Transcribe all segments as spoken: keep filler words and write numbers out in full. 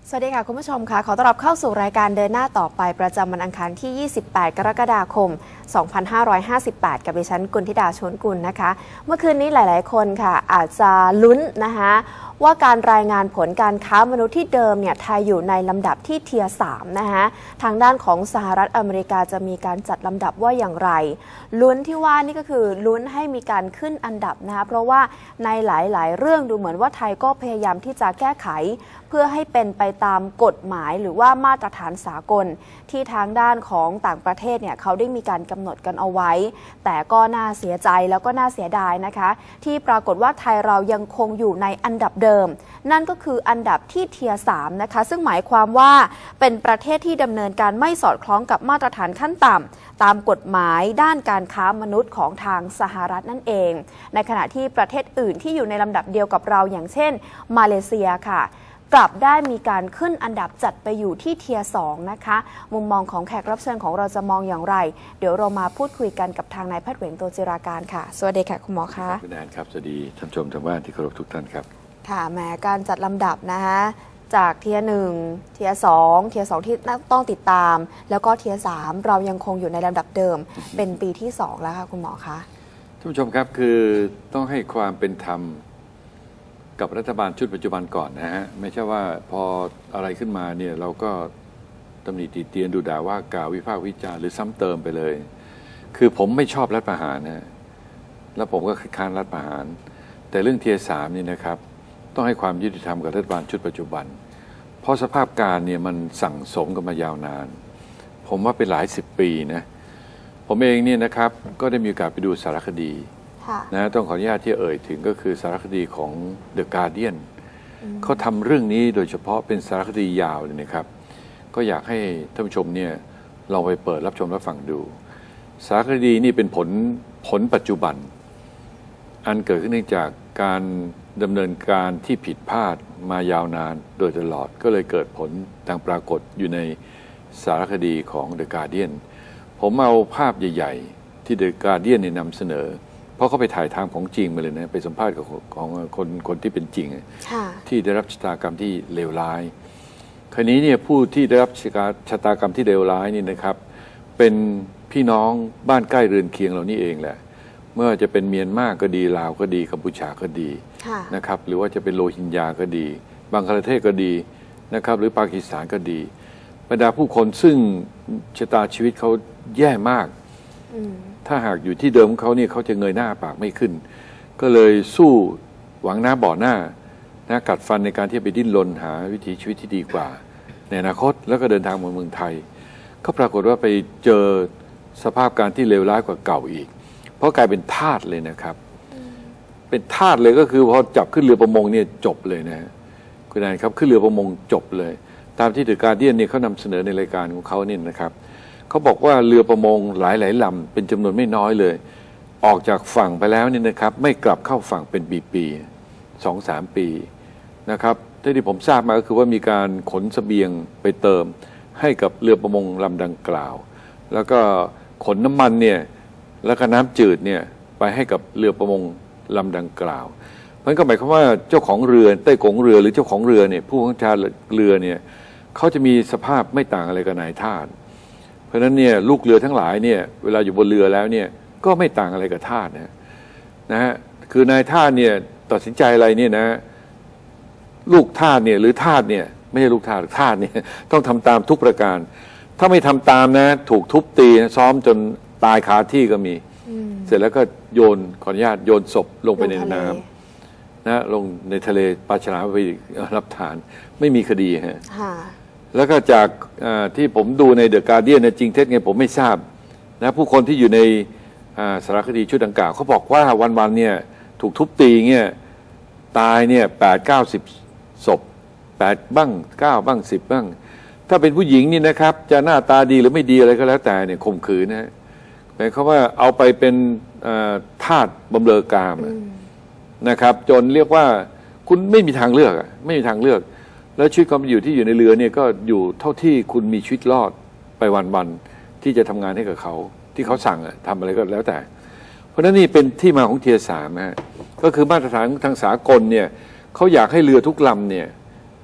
สวัสดีค่ะคุณผู้ชมค่ะขอต้อนรับเข้าสู่รายการเดินหน้าต่อไปประจำวันอังคารที่ยี่สิบแปดกรกฎาคมสองพันห้าร้อยห้าสิบแปดกับดิฉันกุลธิดาชวนกุลนะคะเมื่อคืนนี้หลายๆคนค่ะอาจจะลุ้นนะคะว่าการรายงานผลการค้ามนุษย์ที่เดิมเนี่ยไทยอยู่ในลำดับที่เทียร์สามนะคะทางด้านของสหรัฐอเมริกาจะมีการจัดลำดับว่าอย่างไรลุ้นที่ว่านี่ก็คือลุ้นให้มีการขึ้นอันดับนะคะเพราะว่าในหลายๆเรื่องดูเหมือนว่าไทยก็พยายามที่จะแก้ไขเพื่อให้เป็นไปตามกฎหมายหรือว่ามาตรฐานสากลที่ทางด้านของต่างประเทศเนี่ยเขาได้มีการกำหนดกันเอาไว้แต่ก็น่าเสียใจแล้วก็น่าเสียดายนะคะที่ปรากฏว่าไทยเรายังคงอยู่ในอันดับเดิมนั่นก็คืออันดับที่เทียร์สามนะคะซึ่งหมายความว่าเป็นประเทศที่ดำเนินการไม่สอดคล้องกับมาตรฐานขั้นต่ำตามกฎหมายด้านการค้ามนุษย์ของทางสหรัฐนั่นเองในขณะที่ประเทศอื่นที่อยู่ในลำดับเดียวกับเราอย่างเช่นมาเลเซียค่ะกลับได้มีการขึ้นอันดับจัดไปอยู่ที่เทียร์สองนะคะมุมมองของแขกรับเชิญของเราจะมองอย่างไรเดี๋ยวเรามาพูดคุยกันกับทางนายแพทย์เหวงโตจิราการค่ะสวัสดีค่ะคุณหมอคะคุณแอนครับสวัสดีท่านชมทางบ้านที่เคารพทุกท่านครับค่ะแม้การจัดลำดับนะคะจากเทียร์หนึ่งเทียร์สองเทียร์สองที่ต้องติดตามแล้วก็เทียร์สามเรายังคงอยู่ในลำดับเดิม เป็นปีที่สองแล้วค่ะคุณหมอคะท่านผู้ชมครับคือต้องให้ความเป็นธรรมกับรัฐบาลชุดปัจจุบันก่อนนะฮะไม่ใช่ว่าพออะไรขึ้นมาเนี่ยเราก็ตำหนิติเตียนดูด่าว่ากล่าววิพากษ์วิจารณ์หรือซ้ำเติมไปเลยคือผมไม่ชอบรัฐประหารนะแล้วผมก็ค้านรัฐประหารแต่เรื่องเทียร์สามนี่นะครับต้องให้ความยุติธรรมกับรัฐบาลชุดปัจจุบันเพราะสภาพการเนี่ยมันสั่งสมกันมายาวนานผมว่าเป็นหลายสิบปีนะผมเองเนี่ยนะครับก็ได้มีโอกาสไปดูสารคดีนะต้องขออนุญาตที่เอ่ยถึงก็คือสารคดีของ The Guardian เขาทำเรื่องนี้โดยเฉพาะเป็นสารคดียาวเลยนะครับก็อยากให้ท่านผู้ชมเนี่ยลองไปเปิดรับชมรับฟังดูสารคดีนี่เป็นผลผลปัจจุบันอันเกิดขึ้นเนื่องจากการดำเนินการที่ผิดพลาดมายาวนานโดยตลอดก็เลยเกิดผลดังปรากฏอยู่ในสารคดีของ The Guardian ผมเอาภาพใหญ่ๆที่ The Guardian เนี่ยนำเสนอเพราะเขาไปถ่ายทางของจริงมาเลยนะไปสัมภาษณ์กับของคนคนที่เป็นจริงที่ได้รับชะตากรรมที่เลวร้ายคราวนี้เนี่ยผู้ที่ได้รับชะตากรรมที่เลวร้ายนี่นะครับเป็นพี่น้องบ้านใกล้เรือนเคียงเหล่านี้เองแหละเมื่อจะเป็นเมียนมาก็ดีลาวก็ดีกัมพูชาก็ดีนะครับหรือว่าจะเป็นโรฮิงญาก็ดีบังคลาเทศก็ดีนะครับหรือปากีสถานก็ดีบรรดาผู้คนซึ่งชะตาชีวิตเขาแย่มากถ้าหากอยู่ที่เดิมเขาเนี่ยเขาจะเงยหน้าปากไม่ขึ้นก็เลยสู้หวังหน้าบ่อหน้านะกัดฟันในการที่ไปดิ้นรนหาวิถีชีวิตที่ดีกว่าในอนาคตแล้วก็เดินทางมาเมืองไทยก็ปรากฏว่าไปเจอสภาพการที่เลวร้ายกว่าเก่าอีกเพราะกลายเป็นทาสเลยนะครับเป็นทาสเลยก็คือพอจับขึ้นเรือประมงเนี่ยจบเลยนะคุณนายครับขึ้นเรือประมงจบเลยตามที่เดอะการ์เดียนเนี่ยเขานำเสนอในรายการของเขาเนี่ยนะครับเขาบอกว่าเรือประมงหลายๆลำเป็นจำนวนไม่น้อยเลยออกจากฝั่งไปแล้วนี่นะครับไม่กลับเข้าฝั่งเป็นปีๆสองสามปีนะครับที่ผมทราบมาก็คือว่ามีการขนเสบียงไปเติมให้กับเรือประมงลำดังกล่าวแล้วก็ขนน้ำมันเนี่ยแล้วก็น้ำจืดเนี่ยไปให้กับเรือประมงลำดังกล่าวมันก็หมายความว่าเจ้าของเรือใต้กงเรือหรือเจ้าของเรือเนี่ยผู้บังคับบัญชาเรือเนี่ยเขาจะมีสภาพไม่ต่างอะไรกับนายทาสเพราะฉะนั้นเนี่ยลูกเรือทั้งหลายเนี่ยเวลาอยู่บนเรือแล้วเนี่ยก็ไม่ต่างอะไรกับทาสนะนะฮะคือนายทาสเนี่ยตัดสินใจอะไรเนี่ยนะลูกทาสเนี่ยหรือทาสเนี่ยไม่ใช่ลูกทาสทาสเนี่ยต้องทำตามทุกประการถ้าไม่ทำตามนะถูกทุบตีซ้อมจนตายคาที่ก็มีเสร็จแล้วก็โยนขออนุญาตโยนศพลงไปในน้ำนะลงในทะเลปลาฉลามไปรับทานไม่มีคดีฮะแล้วก็จากที่ผมดูในเดอะการ์เดียนจริงเท็จไงผมไม่ทราบนะผู้คนที่อยู่ในสารคดีชุดดังกล่าวเขาบอกว่าวันๆเนี่ยถูกทุบตีเนี่ยตายเนี่ยแปดเก้าสิบศพแปดบ้างเก้าบ้างสิบบ้างถ้าเป็นผู้หญิงนี่นะครับจะหน้าตาดีหรือไม่ดีอะไรก็แล้วแต่เนี่ยข่มขืนนะหมายความว่าเอาไปเป็นทาสบำเรอกามนะครับจนเรียกว่าคุณไม่มีทางเลือกไม่มีทางเลือกแล้วชีวิตความอยู่ที่อยู่ในเรือเนี่ยก็อยู่เท่าที่คุณมีชีวิตรอดไปวันๆที่จะทำงานให้กับเขาที่เขาสั่งทำอะไรก็แล้วแต่เพราะฉะนั้นนี่เป็นที่มาของเทียร์สามนะก็คือมาตรฐานทางสากลเนี่ยเขาอยากให้เรือทุกลำเนี่ย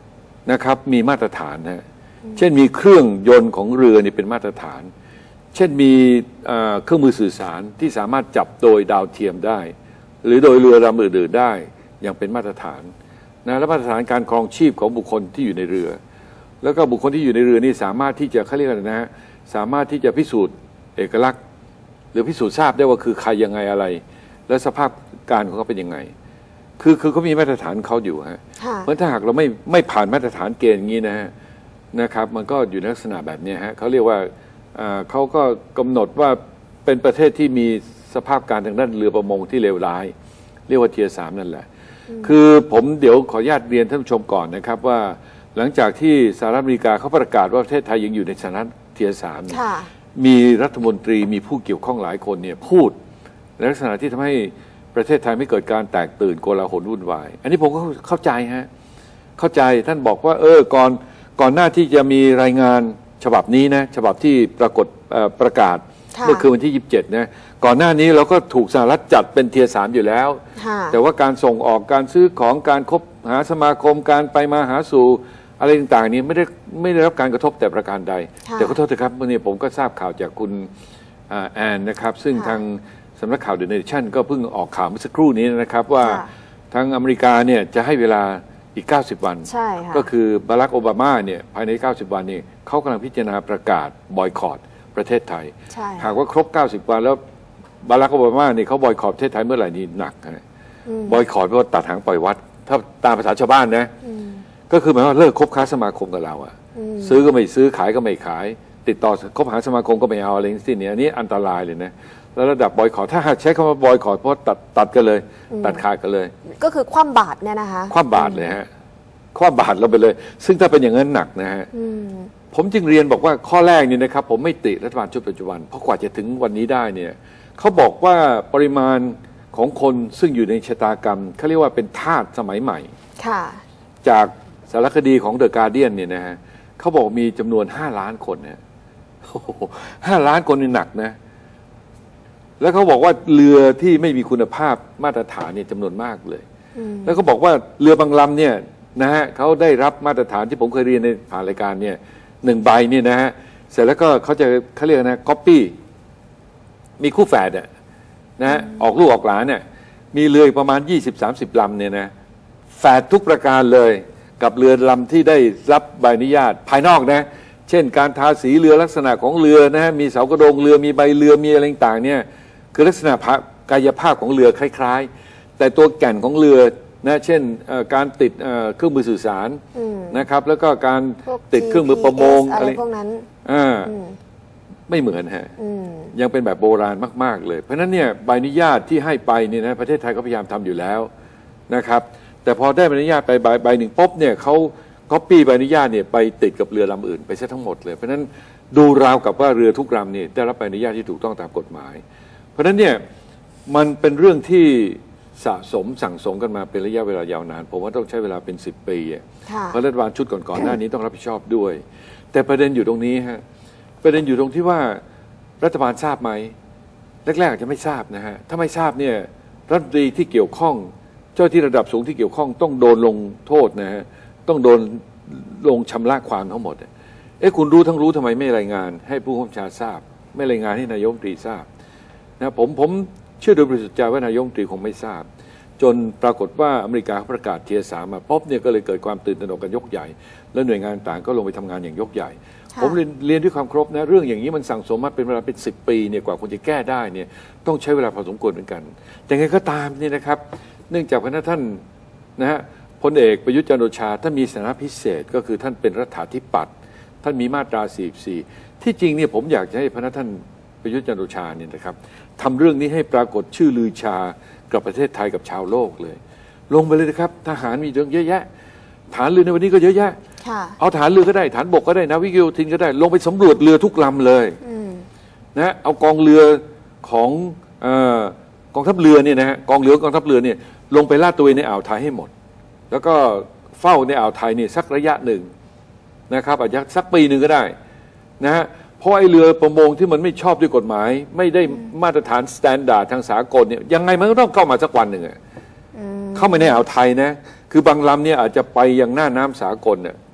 นะครับมีมาตรฐานนะเช่นมีเครื่องยนต์ของเรือนี่เป็นมาตรฐานเช่นมีเครื่องมือสื่อสารที่สามารถจับโดยดาวเทียมได้หรือโดยเรือลำอื่นๆได้อย่างเป็นมาตรฐานนะและมาตรฐานการครองชีพของบุคคลที่อยู่ในเรือแล้วก็บุคคลที่อยู่ในเรือนี่สามารถที่จะเขาเรียกอะไรนะฮะสามารถที่จะพิสูจน์เอกลักษณ์หรือพิสูจน์ทราบได้ว่าคือใครยังไงอะไรและสภาพการของเขาเป็นยังไงคือคือเขามีมาตรฐานเขาอยู่ฮะเพราะถ้าหากเราไม่ไม่ผ่านมาตรฐานเกณฑ์อย่างนี้นะฮะนะครับมันก็อยู่ในลักษณะแบบนี้ฮะเขาเรียกว่าเขาก็กำหนดว่าเป็นประเทศที่มีสภาพการทางด้านเรือประมงที่เลวร้ายเรียกว่าเทียร์สามนั่นแหละคือผมเดี๋ยวขออนุญาตเรียนท่านผู้ชมก่อนนะครับว่าหลังจากที่สหรัฐอเมริกาเขาประกาศว่าประเทศไทยยังอยู่ในสถานะเทียร์สามมีรัฐมนตรีมีผู้เกี่ยวข้องหลายคนเนี่ยพูดในลักษณะที่ทำให้ประเทศไทยไม่เกิดการแตกตื่นโกลาหลวุ่นวายอันนี้ผมก็เข้าใจฮะเข้าใจท่านบอกว่าเออก่อนก่อนหน้าที่จะมีรายงานฉบับนี้นะฉบับที่ปรากฏประกาศเมื่อคืนวันที่ยี่สิบเจ็ดนะก่อนหน้านี้เราก็ถูกสหรัฐจัดเป็นเทียร์สามอยู่แล้วแต่ว่าการส่งออกการซื้อของการคบหาสมาคมการไปมาหาสู่อะไรต่างๆนี้ไม่ได้ไม่ได้รับการกระทบแต่ประการใดแต่ขอโทษนะครับเมื่อนี้ผมก็ทราบข่าวจากคุณแอนนะครับซึ่งทางสำนักข่าวเดอะเนชั่นก็เพิ่งออกข่าวเมื่อสักครู่นี้นะครับว่าทางอเมริกาเนี่ยจะให้เวลาอีกเก้าสิบวันก็คือบารักโอบามาเนี่ยภายในเก้าสิบวันนี้เขากำลังพิจารณาประกาศบอยคอตประเทศไทยหากว่าครบเก้าสิบวันแล้วบารักโอบามาเนี่ยเขาบอยคอตประเทศไทยเมื่อไหร่นี่หนักนะบอยคอตเพราะว่าตัดหางปล่อยวัดถ้าตามภาษาชาวบ้านนะก็คือหมายว่าเลิกคบค้าสมาคมกับเราอะซื้อก็ไม่ซื้อขายก็ไม่ขายติดต่อคบหาสมาคมก็ไม่เอาอะไรทั้งสิ้นเนี่ยอันนี้อันตรายเลยนะแล้วระดับบอยคอตถ้าหากใช้คำว่าบอยคอตเพราะตัดตัดกันเลยตัดขาดกันเลยก็คือคว่ำบาตรเนี่ยนะคะคว่ำบาตรเลยฮะคว่ำบาตรเราไปเลยซึ่งถ้าเป็นอย่างนั้นหนักนะฮะผมจึงเรียนบอกว่าข้อแรกนี่นะครับผมไม่ติรัฐบาลชุดปัจจุบันเพราะกว่าจะถึงวันนี้ได้เนี่ยเขาบอกว่าปริมาณของคนซึ่งอยู่ในชะตากรรมเขาเรียกว่าเป็นทาสสมัยใหม่จากสารคดีของเดอะการ์เดียนเนี่ยนะฮะเขาบอกมีจำนวนห้าล้านคนเนี่ยห้าล้านคนนี่หนักนะแล้วเขาบอกว่าเรือที่ไม่มีคุณภาพมาตรฐานเนี่ยจำนวนมากเลยแล้วเขาบอกว่าเรือบางลำเนี่ยนะฮะเขาได้รับมาตรฐานที่ผมเคยเรียนในผ่านรายการเนี่ยหนึ่งใบเนี่ยนะฮะเสร็จแล้วก็เขาจะเขาเรียกนะก๊อปปี้มีคู่แฝดอ่ะนะฮะออกลูกออกหลานเนี่ยมีเรือประมาณ ยี่สิบถึงสามสิบ ลำเนี่ยนะแฝดทุกประการเลยกับเรือลำที่ได้รับใบอนุญาตภายนอกนะเช่นการทาสีเรือลักษณะของเรือนะฮะมีเสากระโดงเรือมีใบเรือมีอะไรต่างๆเนี่ยคือลักษณะกายภาพของเรือคล้ายๆแต่ตัวแก่นของเรือนะเช่นการติดเครื่องมือสื่อสารนะครับแล้วก็การติดเครื่องมือประมงอะไรพวกนั้นไม่เหมือนฮะยังเป็นแบบโบราณมากๆเลยเพราะฉะนั้นเนี่ยใบอนุญาตที่ให้ไปเนี่ยนะประเทศไทยก็พยายามทำอยู่แล้วนะครับแต่พอได้ใบอนุญาตไปใบใบหนึ่งปุ๊บเนี่ยเขาก๊อปปี้ใบอนุญาตเนี่ยไปติดกับเรือลำอื่นไปซะทั้งหมดเลยเพราะฉะนั้นดูราวกับว่าเรือทุกลำเนี่ยได้รับใบอนุญาตที่ถูกต้องตามกฎหมายเพราะฉะนั้นเนี่ยมันเป็นเรื่องที่สะสมสั่งสมกันมาเป็นระยะเวลายาวนานผมว่าต้องใช้เวลาเป็นสิบปีเพราะรัฐบาลชุดก่อนๆหน้านี้ต้องรับผิดชอบด้วยแต่ประเด็นอยู่ตรงนี้ฮะประเด็นอยู่ตรงที่ว่ารัฐบาลทราบไหมแรกๆอาจจะไม่ทราบนะฮะถ้าไม่ทราบเนี่ยรัฐมนตรีที่เกี่ยวข้องเจ้าที่ระดับสูงที่เกี่ยวข้องต้องโดนลงโทษนะฮะต้องโดนลงชำระความทั้งหมดเอ๊ะคุณรู้ทั้งรู้ทำไมไม่รายงานให้ผู้บัญชาการทราบไม่รายงานให้นายกรัฐมนตรีทราบนะผมผมเชื่อโดยบริสุทธิ์ใจว่านายกรัฐมนตรีคงไม่ทราบจนปรากฏว่าอเมริกาประกาศเทียร์สามมาปุ๊บเนี่ยก็เลยเกิดความตื่นตระหนกกันยกใหญ่และหน่วยงานต่างก็ลงไปทำงานอย่างยกใหญ่ผมเรียนเรียนด้วยความครบนะเรื่องอย่างนี้มันสั่งสมมาเป็นเวลาเป็นสิบปีเนี่ยกว่าคุณจะแก้ได้เนี่ยต้องใช้เวลาพอสมควรเหมือนกันแต่ไงก็ตามเนี่ยนะครับเนื่องจากพระท่านนะฮะพลเอกประยุทธ์จันทร์โอชาท่านมีสถานะพิเศษก็คือท่านเป็นรัฐาธิปัตย์ท่านมีมาตราสี่สิบสี่ที่จริงเนี่ยผมอยากจะให้พระท่านประยุทธ์จันทร์โอชาเนี่ยนะครับทำเรื่องนี้ให้ปรากฏชื่อลือชากับประเทศไทยกับชาวโลกเลยลงไปเลยนะครับทหารมีเรื่องเยอะแยะฐานเรือในวันนี้ก็เยอะแยะเอาฐานเรือก็ได้ฐานบกก็ได้นาวิกโยธินก็ได้ลงไปสำรวจเรือทุกลำเลยนะเอากองเรือของเอ่อกองทัพเรือเนี่ยนะฮะกองเรือกองทัพเรือเนี่ยลงไปลาดตระเวนในอ่าวไทยให้หมดแล้วก็เฝ้าในอ่าวไทยเนี่ยสักระยะหนึ่งนะครับอาจจะสักปีหนึ่งก็ได้นะฮะเพราะไอ้เรือประมงที่มันไม่ชอบด้วยกฎหมายไม่ได้มาตรฐานสแตนดาร์ดทางสากลเนี่ยยังไงมันก็ต้องเข้ามาสักวันหนึ่งเข้ามาในอ่าวไทยนะคือบางลำเนี่ยอาจจะไปยังหน้าน้ำสากลเนี่ย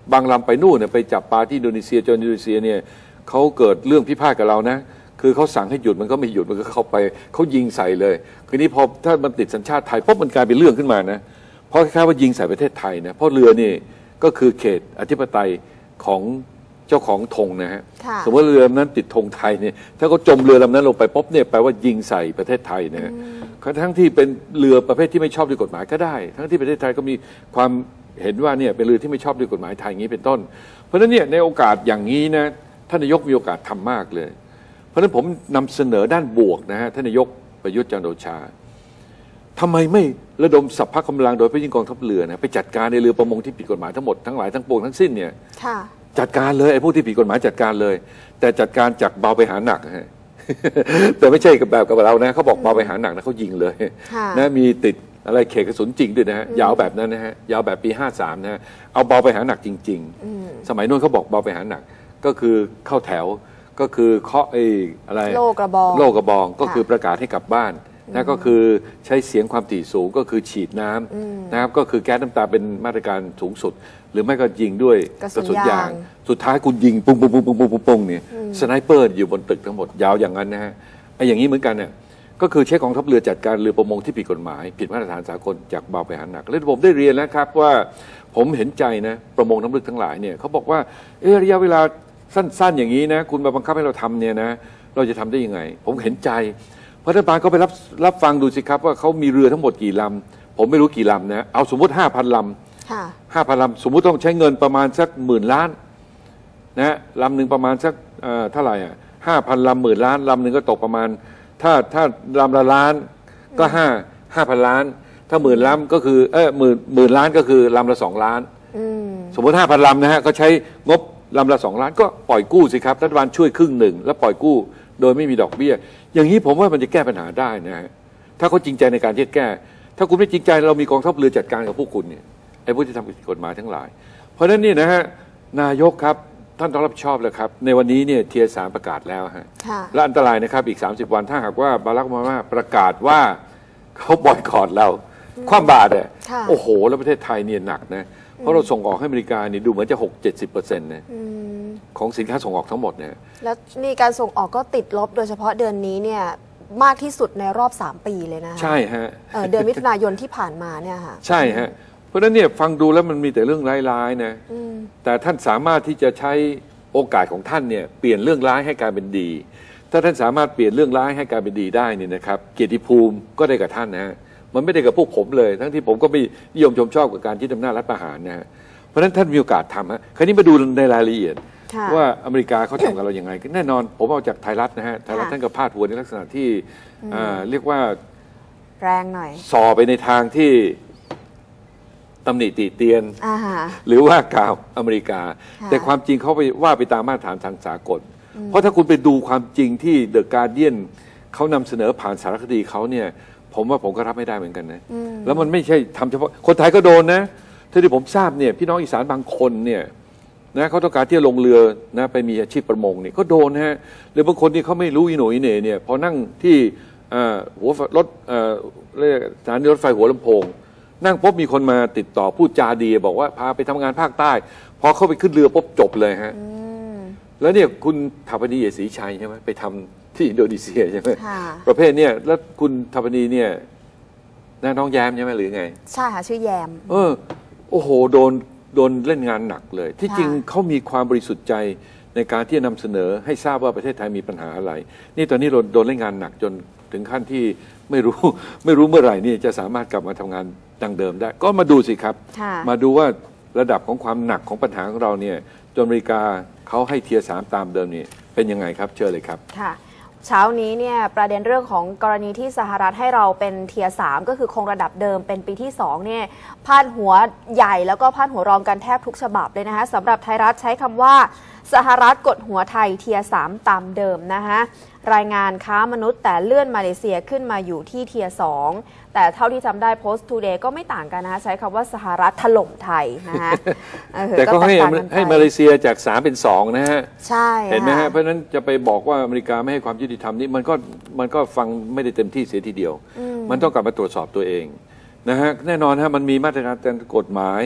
บางลำไปนู่นเนี่ยไปจับปลาที่อินโดนีเซียจนอินโดนีเซียเนี่ยเขาเกิดเรื่องพิพาทกับเรานะคือเขาสั่งให้หยุดมันก็ไม่หยุดมันก็เข้าไปเขายิงใส่เลยคือนี้พอถ้ามันติดสัญชาติไทยปุ๊บมันกลายเป็นเรื่องขึ้นมานะเพราะคล้ายๆว่ายิงใส่ประเทศไทยนะเพราะเรือนี่ก็คือเขตอธิปไตยของเจ้าของธงนะฮะสมมติเรือลำนั้นติดธงไทยเนี่ยถ้าเขาจมเรือลำนั้นลงไปปุ๊บเนี่ยแปลว่ายิงใส่ประเทศไทยนะฮะทั้งที่เป็นเรือประเภทที่ไม่ชอบด้วยกฎหมายก็ได้ทั้งที่ประเทศไทยก็มีความเห็นว่าเนี่ยเป็นเรือที่ไม่ชอบด้วยกฎหมายไทยอย่างนี้เป็นต้นเพราะฉะนั้นเนี่ยในโอกาสอย่างนี้นะท่านนายกมีโอกาสทำมากเลยเพราะฉะนั้นผมนำเสนอด้านบวกนะฮะท่านนายกประยุทธ์จันทร์โอชาทำไมไม่ระดมสรรพกำลังโดยเฉพาะยิ่งกองทัพเรือนะไปจัดการในเรือประมงที่ผิดกฎหมายทั้งหมดทั้งหลายทั้งปวงทั้งสิ้นเนี่ยจัดการเลยไอ้พวกที่ผิดกฎหมายจัดการเลยแต่จัดการจากเบาไปหาหนักฮะ แต่ไม่ใช่กับแบบกับเรานะเขาบอกเบาไปหาหนักนะเขายิงเลยนะมีติดอะไรเขตกระสุนจริงด้วยนะฮะยาวแบบนั้นนะฮะยาวแบบปีห้าสามนะฮะเอาเบาไปหาหนักจริงๆสมัยนู้นเขาบอกเบาไปหาหนักก็คือเข้าแถวก็คือเคาะไอ้อะไรโล่กระบองโล่กระบองก็คือประกาศให้กลับบ้านนะก็คือใช้เสียงความถี่สูงก็คือฉีดน้ำนะครับก็คือแก๊สน้ำตาเป็นมาตรการสูงสุดหรือไม่ก็ยิงด้วยกระสุนยางสุดท้ายคุณยิงปุ้งปุ้งปุ้งปุ้งปุ้งปุ้งปุ้งเนี่ยสไนเปอร์อยู่บนตึกทั้งหมดยาวอย่างนั้นนะฮะไอ้อย่างนี้เหมือนกันเนี่ยก็คือใช้กองทัพเรือจัดการเรือประมงที่ผิดกฎหมายผิดมาตรฐานสากลจากเบาไปหาหนักแล้วผมได้เรียนแล้วครับว่าผมเห็นใจนะประมงน้ำลึกทั้งหลายเนี่ยเขาบอกว่าเออระยะเวลาสั้นๆอย่างนี้นะคุณมาบังคับให้เราทำเนี่ยนะเราจะทำได้ยังไงผมเห็นใจรัฐบาลก็ไปรับรับฟังดูสิครับว่าเขามีเรือทั้งหมดกี่ลำผมไม่รู้กี่ลำนะเอาสมมติห้าพันลำห้าพันลำสมมุติต้องใช้เงินประมาณสักหมื่นล้านนะลำหนึ่งประมาณสักเท่าไหร่อ่ะห้าพันลำหมื่นล้านลำหนึ่งก็ตกประมาณถ้าถ้าลำละล้านก็ห้าห้าพันล้านถ้าหมื่นลำก็คือเออหมื่นหมื่นล้านก็คือลำละสองล้านสมมติห้าพันลำนะฮะก็ใช้งบลำละสองล้านก็ปล่อยกู้สิครับรัฐบาลช่วยครึ่งหนึ่งแล้วปล่อยกู้โดยไม่มีดอกเบี้ยอย่างนี้ผมว่ามันจะแก้ปัญหาได้นะฮะถ้าเขาจริงใจในการที่จะแก้ถ้าคุณไม่จริงใจเรามีกองทัพเรือจัดการกับพวกคุณเนี่ยไอ้พวกที่ทำผิดกฎหมายทั้งหลายเพราะฉะนั้นนี่นะฮะนายกครับท่านต้องรับผิดชอบแล้วครับในวันนี้เนี่ยเทียร์สามประกาศแล้วฮะและอันตรายนะครับอีกสามสิบวันถ้าหากว่าบารักโอบามาประกาศว่าเขาบอยคอตเราคว่ำบาตรเนี่ยโอ้โหแล้วประเทศไทยเนี่ยหนักนะเพราะเราส่งออกให้อเมริกาเนี่ยดูเหมือนจะหกเจ็ดสิบเปอร์เซ็นต์นะของสินค้าส่งออกทั้งหมดเนี่ยแล้วนี่การส่งออกก็ติดลบโดยเฉพาะเดือนนี้เนี่ยมากที่สุดในรอบสามปีเลยนะใช่ฮะเดือนมิถุนายนที่ผ่านมาเนี่ยค่ะใช่ฮะเพราะฉะนั้นเนี่ยฟังดูแล้วมันมีแต่เรื่องร้ายๆนะแต่ท่านสามารถที่จะใช้โอกาสของท่านเนี่ยเปลี่ยนเรื่องร้ายให้กลายเป็นดีถ้าท่านสามารถเปลี่ยนเรื่องร้ายให้กลายเป็นดีได้นี่นะครับเกียรติภูมิก็ได้กับท่านนะฮะมันไม่ได้กับพวกผมเลยทั้งที่ผมก็ไม่นิยมชมชอบกับการยึดอำนาจรัฐประหารนะฮะเพราะฉะนั้นท่านมีโอกาสทำฮะคราวนี้มาดูในรายละเอียดว่าอเมริกาเขาทำกับเราอย่างไงแน่นอนผมเอาจากไทยรัฐนะฮะไทยรัฐท่านก็พาดหัวในลักษณะที่เรียกว่าแรงหน่อยส่อไปในทางที่ตำหนิติเตียนหรือว่ากล่าวอเมริกาแต่ความจริงเขาไปว่าไปตามมาตรฐานทางสากลเพราะถ้าคุณไปดูความจริงที่เดอะการ์เดียนเขานำเสนอผ่านสารคดีเขาเนี่ยผมว่าผมก็รับไม่ได้เหมือนกันนะแล้วมันไม่ใช่ทำเฉพาะคนไทยก็โดนนะเท่าที่ผมทราบเนี่ยพี่น้องอีสานบางคนเนี่ยนะเขาต้องการที่จะลงเรือนะไปมีอาชีพประมงเนี่ยก็โดนฮะหรือบางคนที่เขาไม่รู้อีโหนอีเหน่เนี่ยพอนั่งที่หัวรถเรียกสถานีรถไฟหัวลำโพงนั่งพบมีคนมาติดต่อพูดจาดีบอกว่าพาไปทำงานภาคใต้พอเข้าไปขึ้นเรือปุ๊บจบเลยฮะแล้วเนี่ยคุณถาปนีเอศรีชัยใช่ไหมไปทำที่อินโดนีเซียใช่ไหมประเภทเนี่ยแล้วคุณถาปนีเนี่ยน้องแยมใช่ไหมหรือไงใช่ค่ะชื่อแยมเออโอ้โหโดนโดนเล่นงานหนักเลยที่จริงเขามีความบริสุทธิ์ใจในการที่จะนำเสนอให้ทราบว่าประเทศไทยมีปัญหาอะไรนี่ตอนนี้โดนโดนเล่นงานหนักจนถึงขั้นที่ไม่รู้ไม่รู้เมื่อไหร่นี่จะสามารถกลับมาทำงานดังเดิมได้ก็มาดูสิครับมาดูว่าระดับของความหนักของปัญหาของเราเนี่ยจนอเมริกาเขาให้เทียร์สามตามเดิมนี่เป็นยังไงครับเชิญเลยครับค่ะเช้านี้เนี่ยประเด็นเรื่องของกรณีที่สหรัฐให้เราเป็นเทียร์สามก็คือคงระดับเดิมเป็นปีที่สองเนี่ยพาดหัวใหญ่แล้วก็พาดหัวรองกันแทบทุกฉบับเลยนะคะสำหรับไทยรัฐใช้คำว่าสหรัฐกดหัวไทยเทียร์สามตามเดิมนะคะรายงานค้ามนุษย์แต่เลื่อนมาเลเซียขึ้นมาอยู่ที่เทียร์สองแต่เท่าที่จำได้ Post Today ก็ไม่ต่างกันนะคะใช้คำว่าสหรัฐถล่มไทยนะคะแต่ก็ให้ให้มาเลเซียจากสามเป็นสองนะฮะใช่เห็นไหมฮะเพราะฉะนั้นจะไปบอกว่าอเมริกาไม่ให้ความยุติธรรมนี่มันก็มันก็ฟังไม่ได้เต็มที่เสียทีเดียวมันต้องกลับมาตรวจสอบตัวเองนะฮะแน่นอนฮะมันมีมาตรการทางกฎหมาย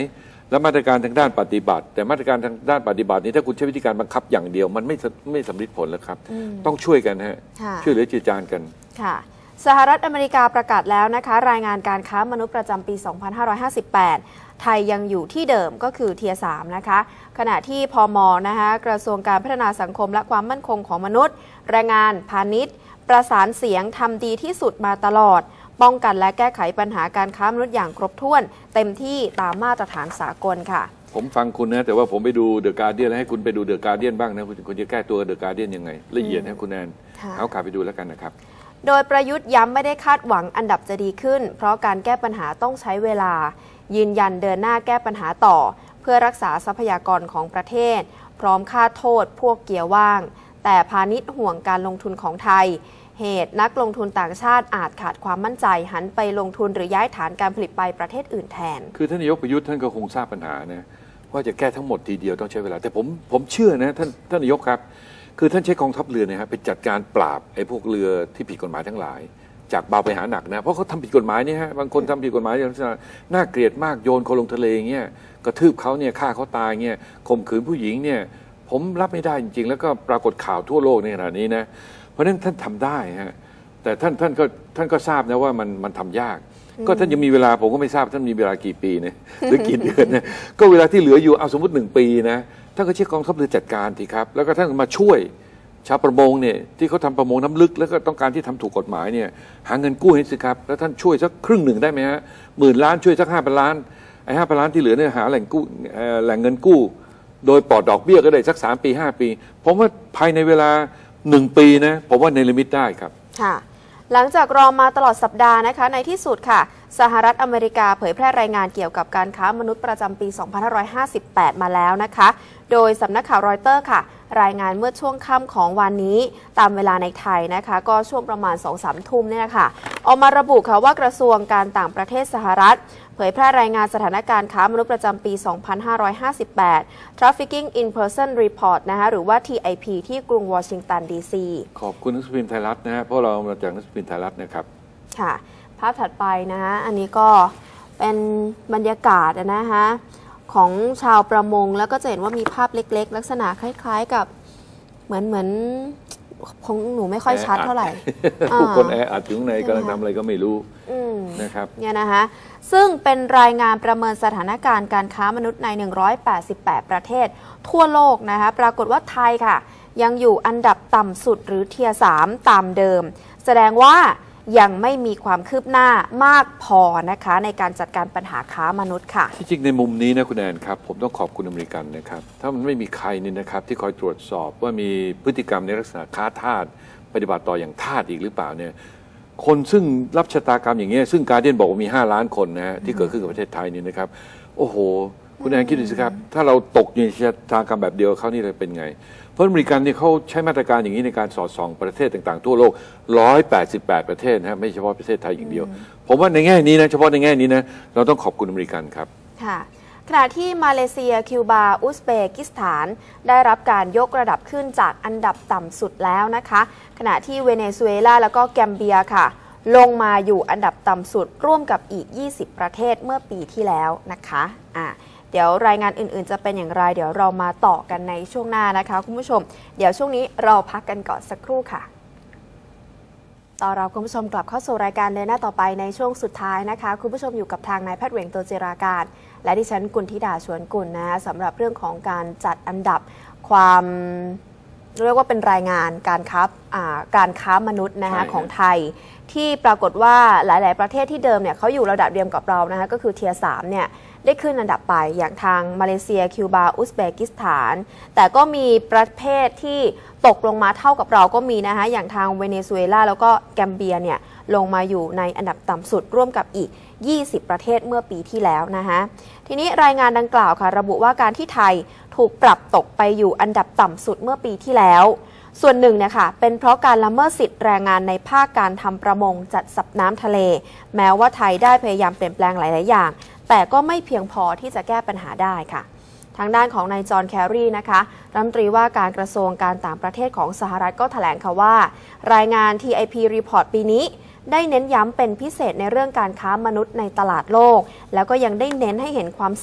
และมาตรการทางด้านปฏิบัติแต่มาตรการทางด้านปฏิบัตินี้ถ้าคุณใช้วิธีการบังคับอย่างเดียวมันไม่ไม่สำเร็จผลแล้วครับต้องช่วยกันฮะช่วยเหลือจืดจานกันค่ะสหรัฐอเมริกาประกาศแล้วนะคะรายงานการค้ามนุษย์ประจำปี สองพันห้าร้อยห้าสิบแปด ไทยยังอยู่ที่เดิมก็คือเทียร์สามนะคะขณะที่พมนะคะกระทรวงการพัฒนาสังคมและความมั่นคงของมนุษย์แรงงานพาณิชย์ประสานเสียงทำดีที่สุดมาตลอดป้องกันและแก้ไขปัญหาการค้ามนุษย์อย่างครบถ้วนเต็มที่ตามมาตรฐานสากลค่ะผมฟังคุณนะแต่ว่าผมไปดูเดอะการ์เดียนแล้วให้คุณไปดูเดอะการ์เดียนบ้างนะคุณจะแก้ตัวเดอะการ์เดียนยังไงละเอียดนะคุณแอนเอาข่าวไปดูแล้วกันนะครับโดยประยุทธ์ย้ำไม่ได้คาดหวังอันดับจะดีขึ้นเพราะการแก้ปัญหาต้องใช้เวลายืนยันเดินหน้าแก้ปัญหาต่อเพื่อรักษาทรัพยากรของประเทศพร้อมค่าโทษพวกเกียร์ว่างแต่พาณิชย์ห่วงการลงทุนของไทยเหตุนักลงทุนต่างชาติอาจขาดความมั่นใจหันไปลงทุนหรือย้ายฐานการผลิตไปประเทศอื่นแทนคือท่านนายกประยุทธ์ท่านก็คงทราบปัญหานะว่าจะแก้ทั้งหมดทีเดียวต้องใช้เวลาแต่ผมผมเชื่อนะท่านท่านนายกครับคือท่านใช้กองทัพเรือเนี่ยฮะไปจัดการปราบไอ้พวกเรือที่ผิดกฎหมายทั้งหลายจากเบาไปหาหนักนะเพราะเขาทำผิดกฎหมายเนี่ยฮะบางคนทำผิดกฎหมายอย่างน่าเกลียดมากโยนคนลงทะเลเงี้ยกระทืบเขาเนี่ยฆ่าเขาตายเงี้ยข่มขืนผู้หญิงเนี่ยผมรับไม่ได้จริงๆแล้วก็ปรากฏข่าวทั่วโลกในขณะนี้นะเพราะฉะนั้นท่านทำได้ฮะแต่ท่านท่านก็ท่านก็ทราบนะว่ามันมันทำยากก็ท่านยังมีเวลาผมก็ไม่ทราบท่านมีเวลากี่ปีนะหรือกี่เดือนนะก็เวลาที่เหลืออยู่เอาสมมติหนึ่งปีนะท่านก็ใช้กองทัพเรือจัดการทีครับแล้วก็ท่านมาช่วยชาวประมงเนี่ยที่เขาทำประมงน้ำลึกแล้วก็ต้องการที่ทำถูกกฎหมายเนี่ยหาเงินกู้ให้สิครับแล้วท่านช่วยสักครึ่งหนึ่งได้ไหมฮะหมื่นล้านช่วยสักห้าพันล้านไอ้ห้าพันล้านที่เหลือเนี่ยหาแหล่งกู้แหล่งเงินกู้โดยปลอดดอกเบี้ยก็ได้สักสามปีห้าปีผมว่าภายในเวลาหนึ่งปีนะผมว่าในลิมิตได้ครับค่ะหลังจากรอมาตลอดสัปดาห์นะคะในที่สุดค่ะสหรัฐอเมริกาเผยแพร่รายงานเกี่ยวกับการค้ามนุษย์ประจำปี สองพันห้าร้อยห้าสิบแปด มาแล้วนะคะโดยสำนักข่าวรอยเตอร์ค่ะรายงานเมื่อช่วงค่ำของวันนี้ตามเวลาในไทยนะคะก็ช่วงประมาณ สองสาม ทุ่มเนี่ยนะคะออกมาระบุค่ะว่ากระทรวงการต่างประเทศสหรัฐเผยแพร่รายงานสถานการณ์ค้ามนุษย์ประจำปี สองพันห้าร้อยห้าสิบแปด Trafficking in Person Report นะคะหรือว่า ที ไอ พี ที่กรุงวอชิงตันดีซีขอบคุณหนังสือพิมพ์ไทยรัฐนะฮะเพราะเรามาจากหนังสือพิมพ์ไทยรัฐนะครับค่ะภาพถัดไปนะฮะอันนี้ก็เป็นบรรยากาศนะฮะของชาวประมงแล้วก็จะเห็นว่ามีภาพเล็กๆลักษณะคล้ายๆกับเหมือนเหมือนคงหนูไม่ค่อยชัดเท่าไหร่ผู้คนแออัดอยู่ในกำลังทำอะไรก็ไม่รู้นะครับเนี่ยนะคะซึ่งเป็นรายงานประเมินสถานการณ์การค้ามนุษย์ในหนึ่งร้อยแปดสิบแปดประเทศทั่วโลกนะคะปรากฏว่าไทยค่ะยังอยู่อันดับต่ำสุดหรือเทียร์สามตามเดิมแสดงว่ายังไม่มีความคืบหน้ามากพอนะคะในการจัดการปัญหาค้ามนุษย์ค่ะที่จริงในมุมนี้นะคุณแอนครับผมต้องขอบคุณอเมริกันนะครับถ้ามันไม่มีใครนี่นะครับที่คอยตรวจสอบว่ามีพฤติกรรมในลักษณะค้าทาสปฏิบัติต่ออย่างทาสอีกหรือเปล่าเนี่ยคนซึ่งรับชะตากรรมอย่างเงี้ยซึ่งการ์เดียนบอกว่ามีห้าล้านคนนะฮะที่เกิดขึ้นกับประเทศไทยนี่นะครับโอ้โหคุณแอนคิดดูสิครับถ้าเราตกอยู่ในชะตากรรมแบบเดียวเขานี่จะเป็นไงเพราะอเมริกันเนี่ยเขาใช้มาตรการอย่างนี้ในการสอดส่องประเทศต่างๆทั่วโลกหนึ่งร้อยแปดสิบแปดประเทศนะไม่เฉพาะประเทศไทยอย่างเดียวผมว่าในแง่นี้นะเฉพาะในแง่นี้นะเราต้องขอบคุณอเมริกันครับค่ะขณะที่มาเลเซียคิวบาอุซเบกิสถานได้รับการยกระดับขึ้นจากอันดับต่ำสุดแล้วนะคะขณะที่เวเนซุเอลาแล้วก็แกมเบียค่ะลงมาอยู่อันดับต่ำสุดร่วมกับอีกยี่สิบประเทศเมื่อปีที่แล้วนะคะอ่าเดี๋ยวรายงานอื่นๆจะเป็นอย่างไรเดี๋ยวเรามาต่อกันในช่วงหน้านะคะคุณผู้ชมเดี๋ยวช่วงนี้เราพักกันก่อนสักครู่ค่ะต้อนรับคุณผู้ชมกลับเข้าสู่รายการเดินหน้าต่อไปในช่วงสุดท้ายนะคะคุณผู้ชมอยู่กับทางนายแพทย์เหวงโตจิราการและดิฉันกุลธิดาชวนกุลนะสำหรับเรื่องของการจัดอันดับความเรียกว่าเป็นรายงานการค้าการค้ามนุษย์นะคะของไทยที่ปรากฏว่าหลายๆประเทศที่เดิมเนี่ยเขาอยู่ระดับเดียวกับเรานะคะก็คือเทียร์สามเนี่ยได้ขึ้นอันดับไปอย่างทางมาเลเซียคิวบาอุซเบกิสถานแต่ก็มีประเทศที่ตกลงมาเท่ากับเราก็มีนะคะอย่างทางเวเนซุเอลาแล้วก็แกมเบียเนี่ยลงมาอยู่ในอันดับต่ำสุดร่วมกับอีกยี่สิบประเทศเมื่อปีที่แล้วนะคะทีนี้รายงานดังกล่าวค่ะระบุว่าการที่ไทยถูกปรับตกไปอยู่อันดับต่ำสุดเมื่อปีที่แล้วส่วนหนึ่งเนี่ยค่ะเป็นเพราะการละเมิดสิทธิแรงงานในภาคการทำประมงจัดสับน้ำทะเลแม้ว่าไทยได้พยายามเปลี่ยนแปลงหลายๆอย่างแต่ก็ไม่เพียงพอที่จะแก้ปัญหาได้ค่ะทางด้านของนายจอห์นแคร์รีนะคะรัฐมนตรีว่าการกระทรวงการต่างประเทศของสหรัฐก็แถลงค่ะว่ารายงาน ที ไอ พี Report ปีนี้ได้เน้นย้ำเป็นพิเศษในเรื่องการค้ามนุษย์ในตลาดโลกแล้วก็ยังได้เน้นให้เห็นความเสี่ยง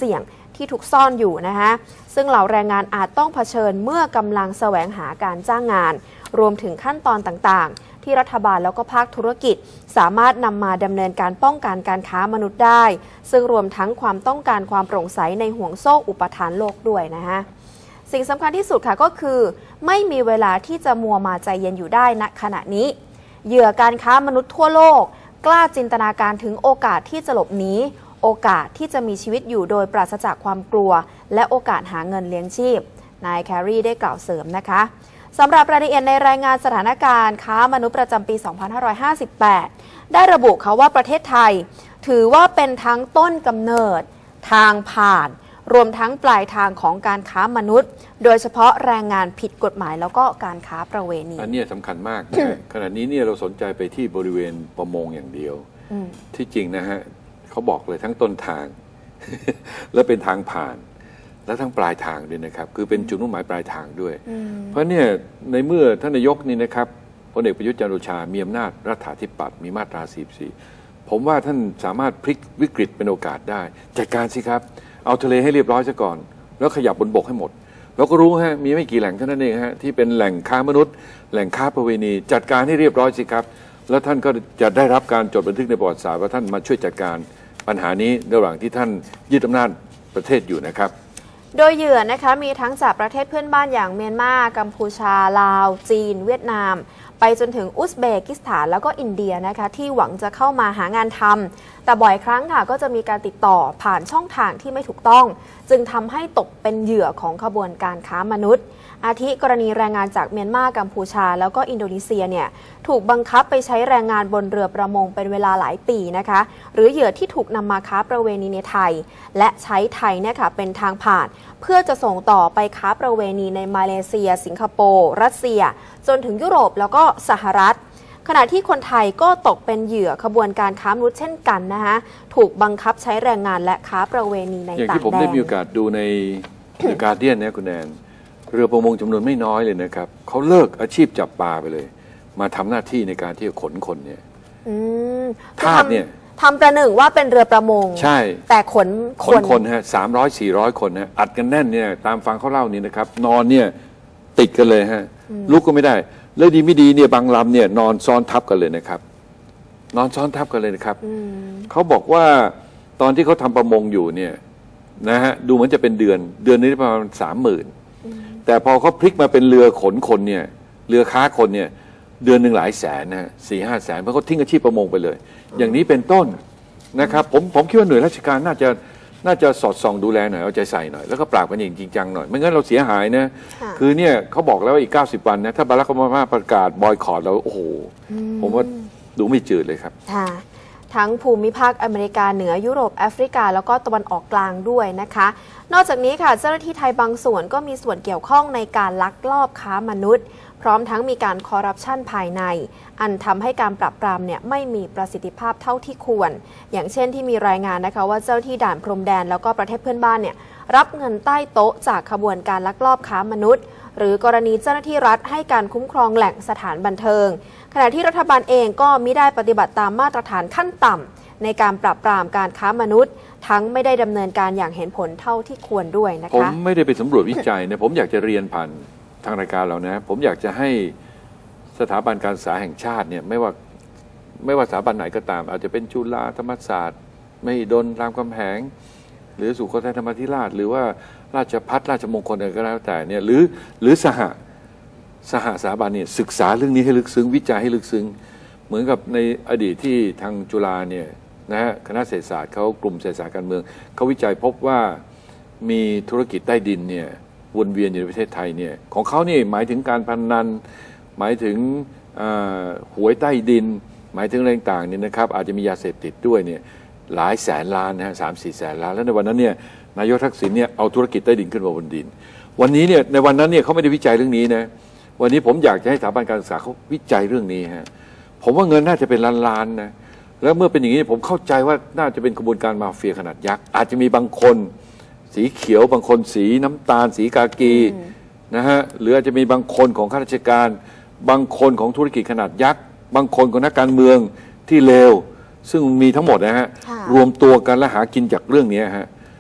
ที่ถูกซ่อนอยู่นะคะซึ่งเหล่าแรงงานอาจต้องเผชิญเมื่อกำลังแสวงหาการจ้างงานรวมถึงขั้นตอนต่างๆที่รัฐบาลแล้วก็ภาคธุรกิจสามารถนำมาดำเนินการป้องกันการค้ามนุษย์ได้ซึ่งรวมทั้งความต้องการความโปร่งใสในห่วงโซ่อุปทานโลกด้วยนะคะสิ่งสำคัญที่สุดค่ะก็คือไม่มีเวลาที่จะมัวมาใจเย็นอยู่ได้ณขณะนี้เหยื่อการค้ามนุษย์ทั่วโลกกล้าจินตนาการถึงโอกาสที่จะหลบหนีโอกาสที่จะมีชีวิตอยู่โดยปราศจากความกลัวและโอกาสหาเงินเลี้ยงชีพนายแครีได้กล่าวเสริมนะคะสำหรับรายละเอียดในรายงานสถานการณ์ค้ามนุษย์ประจำปี สองพันห้าร้อยห้าสิบแปด ได้ระบุเขาว่าประเทศไทยถือว่าเป็นทั้งต้นกำเนิดทางผ่านรวมทั้งปลายทางของการค้ามนุษย์โดยเฉพาะแรงงานผิดกฎหมายแล้วก็การค้าประเวณีอันนี้สำคัญมากนะ ขณะนี้เนี่ยเราสนใจไปที่บริเวณประมงอย่างเดียวที่จริงนะฮะเขาบอกเลยทั้งต้นทาง และเป็นทางผ่านและทั้งปลายทางด้วยนะครับคือเป็นจุดมุ่งหมายปลายทางด้วยเพราะเนี่ยในเมื่อท่านนายกนี่นะครับพลเอกประยุทธ์จันทร์โอชามีอำนาจรัฐาธิปัตย์มีมาตราสี่สิบสี่ผมว่าท่านสามารถพลิกวิกฤตเป็นโอกาสได้จัดการสิครับเอาทะเลให้เรียบร้อยซะก่อนแล้วขยับบนบกให้หมดเราก็รู้ฮะมีไม่กี่แหล่งเท่านั้นเองฮะที่เป็นแหล่งค้ามนุษย์แหล่งค้าประเวณีจัดการให้เรียบร้อยสิครับแล้วท่านก็จะได้รับการจดบันทึกในประวัติศาสตร์ว่าท่านมาช่วยจัดการปัญหานี้ระหว่างที่ท่านยึดอำนาจประเทศอยู่นะครับโดยเหยื่อนะคะมีทั้งจากประเทศเพื่อนบ้านอย่างเมียนมากัมพูชาลาวจีนเวียดนามไปจนถึงอุซเบกิสถานแล้วก็อินเดียนะคะที่หวังจะเข้ามาหางานทำแต่บ่อยครั้งค่ะก็จะมีการติดต่อผ่านช่องทางที่ไม่ถูกต้องจึงทำให้ตกเป็นเหยื่อของขบวนการค้ามนุษย์อาทิกรณีแรงงานจากเมียนมากัมพูชาแล้วก็อินโดนีเซียเนี่ยถูกบังคับไปใช้แรงงานบนเรือประมงเป็นเวลาหลายปีนะคะหรือเหยื่อที่ถูกนำมาค้าประเวณีในไทยและใช้ไทยเนี่ยค่ะเป็นทางผ่านเพื่อจะส่งต่อไปค้าประเวณีในมาเลเซียสิงคโปร์รัสเซียจนถึงยุโรปแล้วก็สหรัฐขณะที่คนไทยก็ตกเป็นเหยื่อขบวนการค้ามนุษย์เช่นกันนะคะถูกบังคับใช้แรงงานและค้าประเวณีในต่างแดนอย่างที่ผมได้มีโอกาสดูในการเดียนนะคุณแอนเรือประมงจำนวนไม่น้อยเลยนะครับเขาเลิกอาชีพจับปลาไปเลยมาทำหน้าที่ในการที่จะขนคนเนี่ยทาสเนี่ยทำประหนึ่งว่าเป็นเรือประมงใช่แต่ขนขนคนฮะสามร้อยสี่ร้อยคนฮะอัดกันแน่นเนี่ยตามฟังเขาเล่านี่นะครับนอนเนี่ยติดกันเลยฮะลุกก็ไม่ได้แล้วดีไม่ดีเนี่ยบางลำเนี่ยนอนซ้อนทับกันเลยนะครับนอนซ้อนทับกันเลยนะครับเขาบอกว่าตอนที่เขาทำประมงอยู่เนี่ยนะฮะดูเหมือนจะเป็นเดือนเดือนนี้ประมาณสามหมื่นแต่พอเขาพลิกมาเป็นเรือขนคนเนี่ยเรือค้าคนเนี่ยเดือนหนึ่งหลายแสนนะสี่ห้าแสนเพราะเขาทิ้งอาชีพประมงไปเลยอย่างนี้เป็นต้นนะครับผมผมคิดว่าหน่วยราชการน่าจะน่าจะสอดส่องดูแลหน่อยเอาใจใส่หน่อยแล้วก็ปราบกันอย่างจริงจังหน่อยไม่งั้นเราเสียหายนะคือเนี่ยเขาบอกแล้วว่าอีกเก้าสิบวันนะถ้าบารักโอบามาประกาศบอยคอตเราโอ้โหผมว่าดูไม่จืดเลยครับทั้งภูมิภาคอเมริกาเหนือยุโรปแอฟริกาแล้วก็ตะวันออกกลางด้วยนะคะนอกจากนี้ค่ะเจ้าหน้าที่ไทยบางส่วนก็มีส่วนเกี่ยวข้องในการลักลอบค้ามนุษย์พร้อมทั้งมีการคอร์รัปชันภายในอันทำให้การปราบปรามเนี่ยไม่มีประสิทธิภาพเท่าที่ควรอย่างเช่นที่มีรายงานนะคะว่าเจ้าที่ด่านพรมแดนแล้วก็ประเทศเพื่อนบ้านเนี่ยรับเงินใต้โต๊ะจากขบวนการลักลอบค้ามนุษย์หรือกรณีเจ้าหน้าที่รัฐให้การคุ้มครองแหล่งสถานบันเทิงขณะที่รัฐบาลเองก็มิได้ปฏิบัติตามมาตรฐานขั้นต่ำในการปราบปรามการค้ามนุษย์ทั้งไม่ได้ดำเนินการอย่างเห็นผลเท่าที่ควรด้วยนะคะผมไม่ได้ไปสำรวจวิจัยนะผมอยากจะเรียนผ่านทางรายการเรานะผมอยากจะให้สถาบันการศึกษาแห่งชาติเนี่ยไม่ว่าไม่ว่าสถาบันไหนก็ตามอาจจะเป็นจุฬาธรรมศาสตร์มหิดลรามคำแหงหรือสุโขทัยธรรมาธิราชหรือว่าราชภัฏราชมงคลอะไรก็แล้วแต่เนี่ยหรือหรือสหสหสถาบันเนี่ยศึกษาเรื่องนี้ให้ลึกซึ้งวิจัยให้ลึกซึ้งเหมือนกับในอดีตที่ทางจุฬาเนี่ยนะฮะคณะเศรษฐศาสตร์เขากลุ่มเศรษฐศาสตร์การเมืองเขาวิจัยพบว่ามีธุรกิจใต้ดินเนี่ยวนเวียนอยู่ในประเทศไทยเนี่ยของเขานี่หมายถึงการพนันหมายถึงหวยใต้ดินหมายถึงอะไรต่างๆเนี่ยนะครับอาจจะมียาเสพติดด้วยเนี่ยหลายแสนล้านนะฮะสามสี่แสนล้านแล้วในวันนั้นเนี่ยนายกทักษิณเนี่ยเอาธุรกิจใต้ดินขึ้นมาบนดินวันนี้เนี่ยในวันนั้นเนี่ยเขาไม่ได้วิจัยเรื่องนี้นะวันนี้ผมอยากจะให้สถาบันการศึกษาเขาวิจัยเรื่องนี้ฮะผมว่าเงินน่าจะเป็นล้านๆนะแล้วเมื่อเป็นอย่างนี้ผมเข้าใจว่าน่าจะเป็นกระบวนการมาเฟียขนาดยักษ์อาจจะมีบางคนสีเขียวบางคนสีน้ำตาลสีกากีนะฮะหรืออาจจะมีบางคนของข้าราชการบางคนของธุรกิจขนาดยักษ์บางคนของนักการเมืองที่เลวซึ่งมีทั้งหมดนะฮะรวมตัวกันและหากินจากเรื่องนี้ฮะ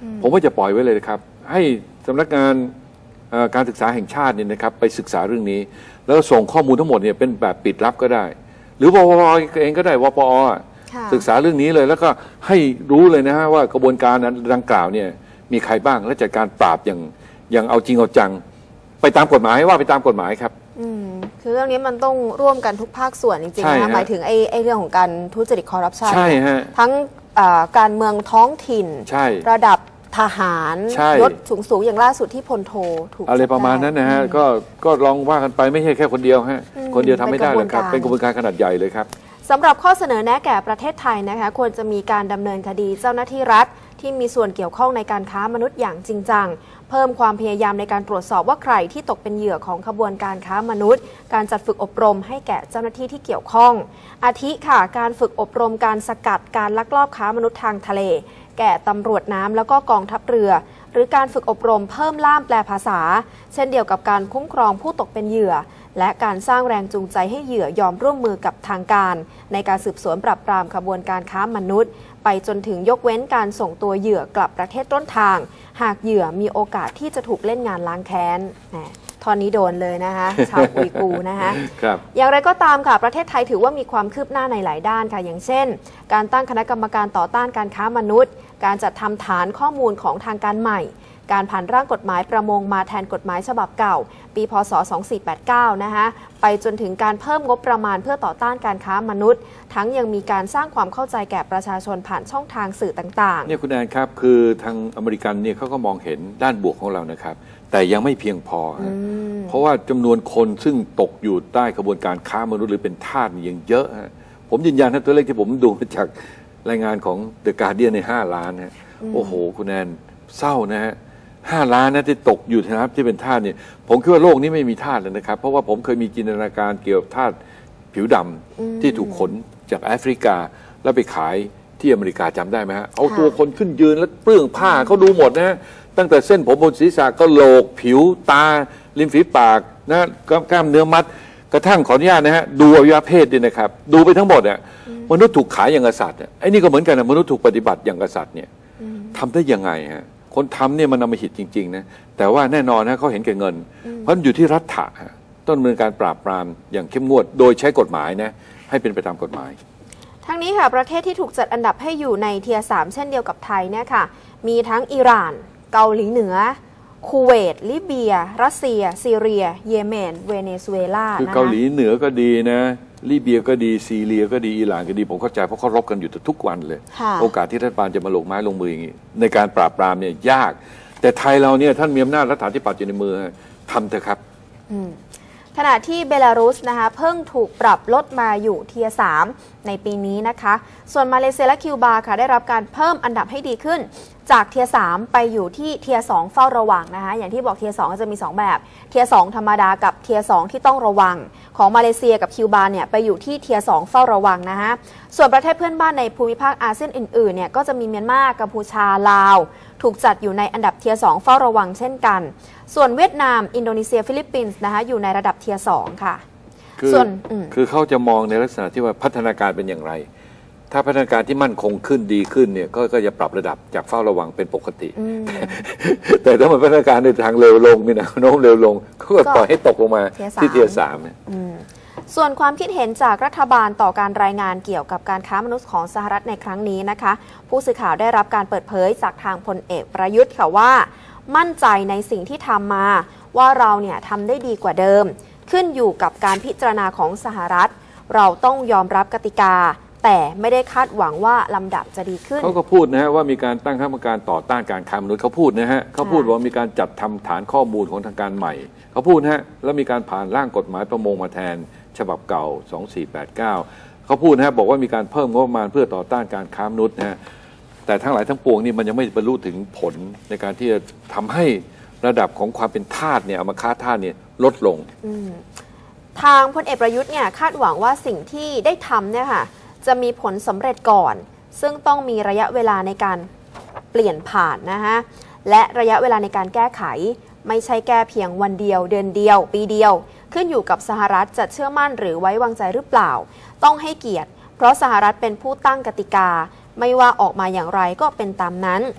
ผมว่าจะปล่อยไว้เลยนะครับให้สำนักงานการศึกษาแห่งชาติเนี่ยนะครับไปศึกษาเรื่องนี้แล้วส่งข้อมูลทั้งหมดเนี่ยเป็นแบบปิดลับก็ได้ หรือวปอเองก็ได้วปอศึกษาเรื่องนี้เลยแล้วก็ให้รู้เลยนะฮะว่ากระบวนการดังกล่าวเนี่ยมีใครบ้างและจัดการปราบอย่างอย่างเอาจริงเอาจังไปตามกฎหมายว่าไปตามกฎหมายครับอืมคือเรื่องนี้มันต้องร่วมกันทุกภาคส่วนจริงๆนะหมายถึงไอ้ไอ้เรื่องของการทุจริตคอร์รัปชันใช่ฮะทั้งการเมืองท้องถิ่นระดับทหารยศสูงๆอย่างล่าสุดที่พลโทถูกอะไรประมาณนั้นนะฮะก็ก็ลองว่ากันไปไม่ใช่แค่คนเดียวฮะคนเดียวทำไม่ได้หรอกครับเป็นกระบวนการขนาดใหญ่เลยครับสำหรับข้อเสนอแนะแก่ประเทศไทยนะคะควรจะมีการดำเนินคดีเจ้าหน้าที่รัฐที่มีส่วนเกี่ยวข้องในการค้ามนุษย์อย่างจริงจังเพิ่มความพยายามในการตรวจสอบว่าใครที่ตกเป็นเหยื่อของขบวนการค้ามนุษย์การจัดฝึกอบรมให้แก่เจ้าหน้าที่ที่เกี่ยวข้องอาทิค่ะการฝึกอบรมการสกัดการลักลอบค้ามนุษย์ทางทะเลแก่ตำรวจน้ำแล้วก็กองทัพเรือหรือการฝึกอบรมเพิ่มล่ามแปลภาษาเช่นเดียวกับการคุ้มครองผู้ตกเป็นเหยื่อและการสร้างแรงจูงใจให้เหยื่อยอมร่วมมือกับทางการในการสืบสวนปราบปรามขบวนการค้ามนุษย์ไปจนถึงยกเว้นการส่งตัวเหยื่อกลับประเทศต้นทางหากเหยื่อมีโอกาสที่จะถูกเล่นงานล้างแค้นตอนนี้โดนเลยนะคะชาวอุยกูร์นะคะอย่างไรก็ตามค่ะประเทศไทยถือว่ามีความคืบหน้าในหลายด้านค่ะอย่างเช่นการตั้งคณะกรรมการต่อต้านการค้ามนุษย์การจัดทำฐานข้อมูลของทางการใหม่การผ่านร่างกฎหมายประมงมาแทนกฎหมายฉบับเก่าปีพศสองสี่แปดเก้านะคะไปจนถึงการเพิ่มงบประมาณเพื่อต่อต้านการค้ามนุษย์ทั้งยังมีการสร้างความเข้าใจแก่ประชาชนผ่านช่องทางสื่อต่างๆเนี่ยคุณแอนครับคือทางอเมริกันเนี่ยเขาก็มองเห็นด้านบวกของเรานะครับแต่ยังไม่เพียงพอเพราะว่าจำนวนคนซึ่งตกอยู่ใต้กระบวนการค้ามนุษย์หรือเป็นทาสยังเยอะฮะผมยืนยันนะตัวเลขที่ผมดูมาจากรายงานของ The Guardian ในห้าล้านนะโอ้โหคุณแอนเศร้านะฮะห้าล้านนะที่ตกอยู่นะครับที่เป็นทาสเนี่ยผมคิดว่าโลกนี้ไม่มีทาสเลยนะครับเพราะว่าผมเคยมีจินตนาการเกี่ยวกับทาสผิวดำที่ถูกขนจากแอฟริกาแล้วไปขายที่อเมริกาจำได้ไหมฮะเอาตัวคนขึ้นยืนแล้วเปลื้องผ้าเขาดูหมดนะตั้งแต่เส้นผมบนศีรษะก็โหลกผิวตาริมฝีปากนะกล้ามเนื้อมัดกระทั่งขออนุญาตนะฮะดูอวัยวะเพศด้วยนะครับดูไปทั้งหมดอ่ะมนุษย์ถูกขายอย่างกษัตริย์ไอ้นี่ก็เหมือนกันนะมนุษย์ถูกปฏิบัติอย่างกษัตริย์เนี่ยทำได้ยังไงฮะคนทำเนี่ยมันอำมหิตจริงๆนะแต่ว่าแน่นอนนะเขาเห็นแก่เงินเพราะอยู่ที่รัฐะต้องดำเนินการปราบปรามอย่างเข้มงวดโดยใช้กฎหมายนะให้เป็นไปตามกฎหมายทั้งนี้ค่ะประเทศที่ถูกจัดอันดับให้อยู่ในเทียร์สามเช่นเดียวกับไทยเนี่ยค่ะมีทั้งอิหร่านเกาหลีเหนือคูเวตลิเบียรัสเซียซีเรียเยเมนเวเนซุเอลาคือเกาหลีเหนือก็ดีนะลิเบียก็ดีซีเรียก็ดีอิหร่านก็ดีผมเข้าใจเพราะเขารบกันอยู่ทุกวันเลยโอกาสที่รัฐบาลจะมาลงไม้ลงมืออย่างนี้ในการปราบปรามเนี่ยยากแต่ไทยเราเนี่ยท่านมีอำนาจรัฐาธิปัตย์อยู่ในมือทำเถอะครับขณะที่เบลารุสนะคะเพิ่งถูกปรับลดมาอยู่เทียร์สามในปีนี้นะคะส่วนมาเลเซียและคิวบาค่ะได้รับการเพิ่มอันดับให้ดีขึ้นจากเทียร์สามไปอยู่ที่เทียร์สองเฝ้าระวังนะคะอย่างที่บอกเทียร์สองจะมีสองแบบเทียร์สองธรรมดากับเทียร์สองที่ต้องระวังของมาเลเซียกับคิวบาเนี่ยไปอยู่ที่เทียร์สองเฝ้าระวังนะคะส่วนประเทศเพื่อนบ้านในภูมิภาคอาเซียนอื่นๆเนี่ยก็จะมีเมียนมากัมพูชาลาวถูกจัดอยู่ในอันดับเทียร์สองเฝ้าระวังเช่นกันส่วนเวียดนามอินโดนีเซียฟิลิปปินส์นะคะอยู่ในระดับเทียร์สองค่ะส่วนคือเขาจะมองในลักษณะที่ว่าพัฒนาการเป็นอย่างไรถ้าพัฒนาการที่มั่นคงขึ้นดีขึ้นเนี่ยก็จะปรับระดับจากเฝ้าระวังเป็นปกติแต่ถ้ามันพัฒนาการในทางเร็วลงนี่นะโน้มเร็วลงเขาก็ปล่อยให้ตกลงมาที่เทียร์สามเนี่ยส่วนความคิดเห็นจากรัฐบาลต่อการรายงานเกี่ยวกับการค้ามนุษย์ของสหรัฐในครั้งนี้นะคะผู้สื่อข่าวได้รับการเปิดเผยจากทางพลเอกประยุทธ์ค่ะว่ามั่นใจในสิ่งที่ทำมาว่าเราเนี่ยทำได้ดีกว่าเดิมขึ้นอยู่กับการพิจารณาของสหรัฐเราต้องยอมรับกติกาแต่ไม่ได้คาดหวังว่าลำดับจะดีขึ้นเขาก็พูดนะฮะว่ามีการตั้งคณะกรรมการต่อต้านการค้ามนุษย์เขาพูดนะฮะเขาพูดว่ามีการจัดทำฐานข้อมูลของทางการใหม่เขาพูดนะฮะแล้วมีการผ่านร่างกฎหมายประมงมาแทนฉบับเก่าสองสี่แปดเก้าเขาพูดนะฮะบอกว่ามีการเพิ่มงบประมาณเพื่อต่อต้านการค้ามนุษย์นะฮะแต่ทั้งหลายทั้งปวงนี่มันยังไม่บรรลุถึงผลในการที่จะทำให้ระดับของความเป็นทาสเนี่ยเอามาค้าทาสเนี่ยลดลงทางพลเอกประยุทธ์เนี่ยคาดหวังว่าสิ่งที่ได้ทำเนี่ยค่ะจะมีผลสำเร็จก่อนซึ่งต้องมีระยะเวลาในการเปลี่ยนผ่านนะคะและระยะเวลาในการแก้ไขไม่ใช่แก้เพียงวันเดียวเดือนเดียวปีเดียวขึ้นอยู่กับสหรัฐจะเชื่อมั่นหรือไว้วางใจหรือเปล่าต้องให้เกียรติเพราะสหรัฐเป็นผู้ตั้งกติกาไม่ว่าออกมาอย่างไรก็เป็นตามนั้น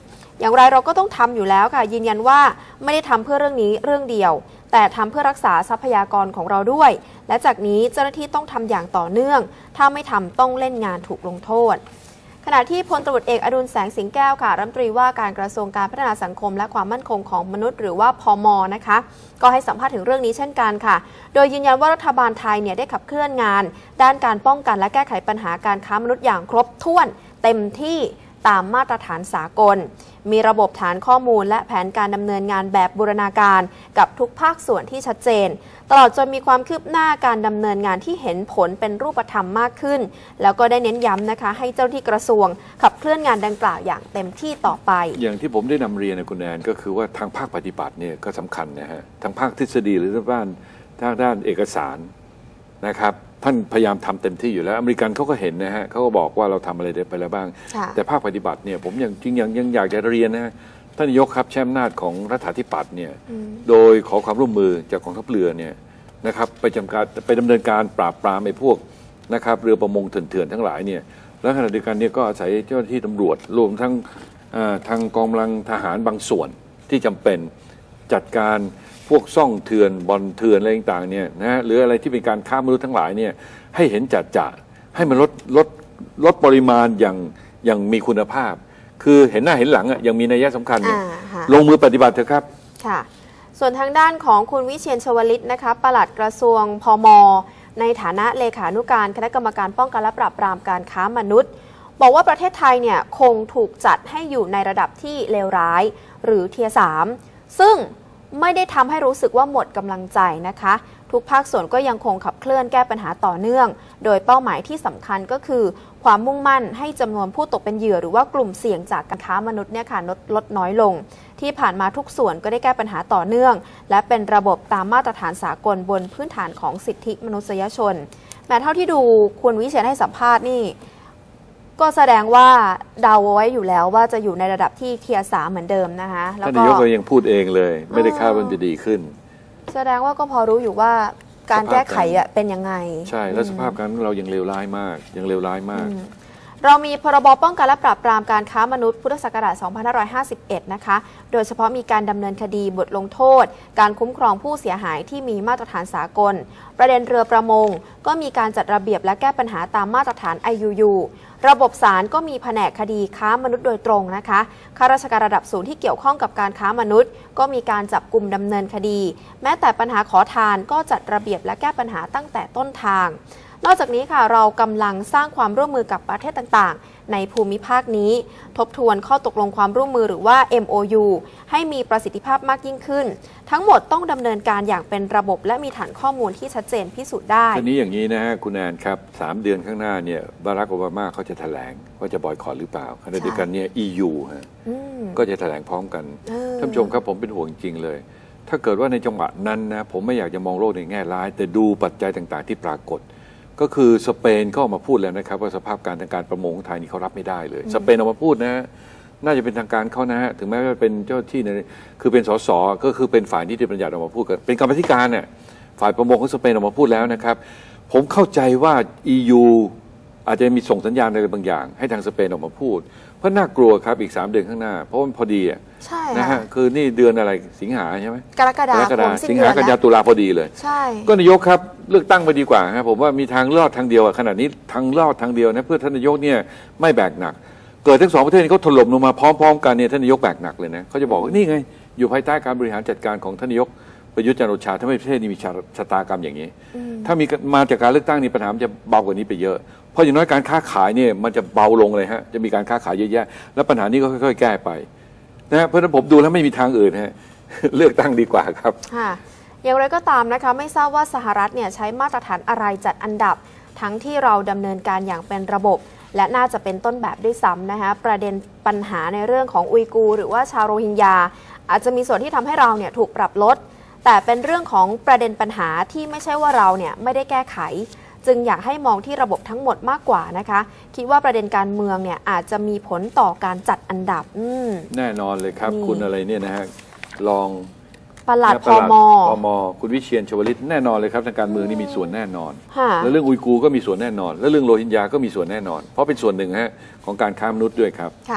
อย่างไรเราก็ต้องทำอยู่แล้วค่ะยืนยันว่าไม่ได้ทำเพื่อเรื่องนี้เรื่องเดียวแต่ทำเพื่อรักษาทรัพยากรของเราด้วยและจากนี้เจ้าหน้าที่ต้องทำอย่างต่อเนื่องถ้าไม่ทำต้องเล่นงานถูกลงโทษขณะที่พลตำรวจเอกอดุลแสงสิงแก้วค่ะรัฐมนตรีว่าการกระทรวงการพัฒนาสังคมและความมั่นคงของมนุษย์หรือว่าพม.นะคะก็ให้สัมภาษณ์ถึงเรื่องนี้เช่นกันค่ะโดยยืนยันว่ารัฐบาลไทยเนี่ยได้ขับเคลื่อนงานด้านการป้องกันและแก้ไขปัญหาการค้ามนุษย์อย่างครบถ้วนเต็มที่ตามมาตรฐานสากลมีระบบฐานข้อมูลและแผนการดำเนินงานแบบบูรณาการกับทุกภาคส่วนที่ชัดเจนตลอดจนมีความคืบหน้าการดำเนินงานที่เห็นผลเป็นรูปธรรมมากขึ้นแล้วก็ได้เน้นย้ำนะคะให้เจ้าที่กระทรวงขับเคลื่อนงานดังกล่าวอย่างเต็มที่ต่อไปอย่างที่ผมได้นำเรียนนะคุณแอนก็คือว่าทางภาคปฏิบัติเนี่ยก็สำคัญนะฮะทางภาคทฤษฎีหรือด้านทางด้านเอกสารนะครับท่านพยายามทำเต็มที่อยู่แล้วอเมริกันเขาก็เห็นนะฮะเขาก็บอกว่าเราทำอะไรไปแล้วบ้างแต่ภาคปฏิบัติเนี่ยผมยังจริงยังยังอยากจะเรียนนะท่านนายกครับแชมป์นาจของรัฐาธิปัตย์เนี่ยโดยขอความร่วมมือจากกองทัพเรือเนี่ยนะครับไปจำการไปดำเนินการปราบปรามไอ้พวกนะครับเรือประมงเถื่อนๆทั้งหลายเนี่ยแล้วขณะเดียวกันเนี่ยก็อาศัยเจ้าหน้าที่ตำรวจรวมทั้งทางกองกำลังทหารบางส่วนที่จำเป็นจัดการพวกซ่องเถื่อนบอลเถื่อนอะไรต่างๆเนี่ยนะหรืออะไรที่เป็นการค้ามนุษย์ทั้งหลายเนี่ยให้เห็นจัดจ่าให้มันลดลดลดปริมาณอย่างอย่างมีคุณภาพคือเห็นหน้าเห็นหลังอ่ะยังมีนัยสำคัญเนี่ยลงมือปฏิบัติเถอะครับค่ะส่วนทางด้านของคุณวิเชียรชวลิตนะคะปลัดกระทรวงพม.ในฐานะเลขานุการคณะกรรมการป้องกันและปราบปรามการค้ามนุษย์บอกว่าประเทศไทยเนี่ยคงถูกจัดให้อยู่ในระดับที่เลวร้ายหรือเทียร์สามซึ่งไม่ได้ทำให้รู้สึกว่าหมดกำลังใจนะคะทุกภาคส่วนก็ยังคงขับเคลื่อนแก้ปัญหาต่อเนื่องโดยเป้าหมายที่สำคัญก็คือความมุ่งมั่นให้จำนวนผู้ตกเป็นเหยื่อหรือว่ากลุ่มเสี่ยงจากการค้ามนุษย์เนี่ยค่ะลดลดน้อยลงที่ผ่านมาทุกส่วนก็ได้แก้ปัญหาต่อเนื่องและเป็นระบบตามมาตรฐานสากลบนพื้นฐานของสิทธิมนุษยชนแม้เท่าที่ดูคุณวิเชียรให้สัมภาษณ์นี่ก็แสดงว่าเดาไว้อยู่แล้วว่าจะอยู่ในระดับที่เทียร์สามเหมือนเดิมนะคะแล้วก็ท่านนายกก็ยังพูดเองเลยไม่ได้คาดว่าจะดีขึ้นแสดงว่าก็พอรู้อยู่ว่าการแก้ไขอ่ะเป็นยังไงใช่แล้วสภาพการเรายังเลวร้ายมากยังเลวร้ายมากเรามีพรบป้องกันและปราบปรามการค้ามนุษย์พุทธศักราชสองพันห้าร้อยห้าสิบเอ็ดนะคะโดยเฉพาะมีการดำเนินคดีบทลงโทษการคุ้มครองผู้เสียหายที่มีมาตรฐานสากลประเด็นเรือประมงก็มีการจัดระเบียบและแก้ปัญหาตามมาตรฐาน ไอ ยู ยู ระบบศาลก็มีแผนกคดีค้ามนุษย์โดยตรงนะคะข้าราชการระดับสูงที่เกี่ยวข้องกับการค้ามนุษย์ก็มีการจับกลุ่มดำเนินคดีแม้แต่ปัญหาขอทานก็จัดระเบียบและแก้ปัญหาตั้งแต่ต้นทางนอกจากนี้ค่ะเรากำลังสร้างความร่วมมือกับประเทศต่างๆในภูมิภาคนี้ทบทวนข้อตกลงความร่วมมือหรือว่า เอ็ม โอ ยู ให้มีประสิทธิภาพมากยิ่งขึ้นทั้งหมดต้องดำเนินการอย่างเป็นระบบและมีฐานข้อมูลที่ชัดเจนพิสูจน์ได้ทีนี้อย่างนี้นะฮะคุณแอนครับสามเดือนข้างหน้าเนี่ยบารักโอบามาเขาจะแถลงว่าจะบอยคอตหรือเปล่าขณะเดียวกันเนี่ย อี ยู ฮะก็จะแถลงพร้อมกันท่านผู้ชมครับผมเป็นห่วงจริงเลยถ้าเกิดว่าในจังหวะนั้นนะผมไม่อยากจะมองโลกในแง่ร้ายแต่ดูปัจจัยต่างๆที่ปรากฏก็คือสเปนก็ออกมาพูดแล้วนะครับว่าสภาพการทางการประมงไทยนี่เขารับไม่ได้เลยสเปนออกมาพูดนะน่าจะเป็นทางการเขานะฮะถึงแม้ว่าเป็นเจ้าที่เนี่ยคือเป็นสสก็คือเป็นฝ่ายนิติบัญญัติออกมาพูดกันเป็นกรรมธิการเนี่ยฝ่ายประมงของสเปนออกมาพูดแล้วนะครับผมเข้าใจว่า อี ยู อาจจะมีส่งสัญญาณอะไรบางอย่างให้ทางสเปนออกมาพูดเพราะน่ากลัวครับอีกสามเดือนข้างหน้าเพราะมันพอดีอ่ะนะฮะคือนี่เดือนอะไรสิงหาใช่ไหมกรกฎาคมสิงหากันยาตุลาพอดีเลยใช่ก็นายกครับเลือกตั้งไปดีกว่าครับผมว่ามีทางรอดทางเดียวขนาดนี้ทางรอดทางเดียวนะเพื่อท่านนายกเนี่ยไม่แบกหนักเกิดทั้งสองประเทศนี้เขาถล่มลงมาพร้อมๆกันเนี่ยท่านนายกแบกหนักเลยนะเขาจะบอกว่านี่ไงอยู่ภายใต้การบริหารจัดการของท่านนายกประยุทธ์จันทร์โอชาทำให้ประเทศนี้มีชะตากรรมอย่างนี้ถ้ามีมาจากการเลือกตั้งนี่ปัญหาจะเบากว่านี้ไปเยอะเพราะอย่างน้อยการค้าขายเนี่ยมันจะเบาลงเลยฮะจะมีการค้าขายเยอะแยะแล้วปัญหานี้ก็ค่อยๆแก้ไปนะฮะเพราะฉะนั้นผมดูแล้วไม่มีทางอื่นฮะเลือกตั้งดีกว่าครับค่ะอย่างไรก็ตามนะคะไม่ทราบว่าสหรัฐเนี่ยใช้มาตรฐานอะไรจัดอันดับทั้งที่เราดำเนินการอย่างเป็นระบบและน่าจะเป็นต้นแบบด้วยซ้ำนะคะประเด็นปัญหาในเรื่องของอุยกูร์หรือว่าชาวโรฮิงญาอาจจะมีส่วนที่ทำให้เราเนี่ยถูกปรับลดแต่เป็นเรื่องของประเด็นปัญหาที่ไม่ใช่ว่าเราเนี่ยไม่ได้แก้ไขจึงอยากให้มองที่ระบบทั้งหมดมากกว่านะคะคิดว่าประเด็นการเมืองเนี่ยอาจจะมีผลต่อการจัดอันดับแน่นอนเลยครับคุณอะไรเนี่ยนะฮะลองปลัดพม. พม.คุณวิเชียรชวลิตแน่นอนเลยครับทางการเมืองนี่มีส่วนแน่นอนแล้วเรื่องอุยกูร์ก็มีส่วนแน่นอนแล้วเรื่องโรฮิงญาก็มีส่วนแน่นอนเพราะเป็นส่วนหนึ่งฮะของการค้ามนุษย์ด้วยครับค่ะ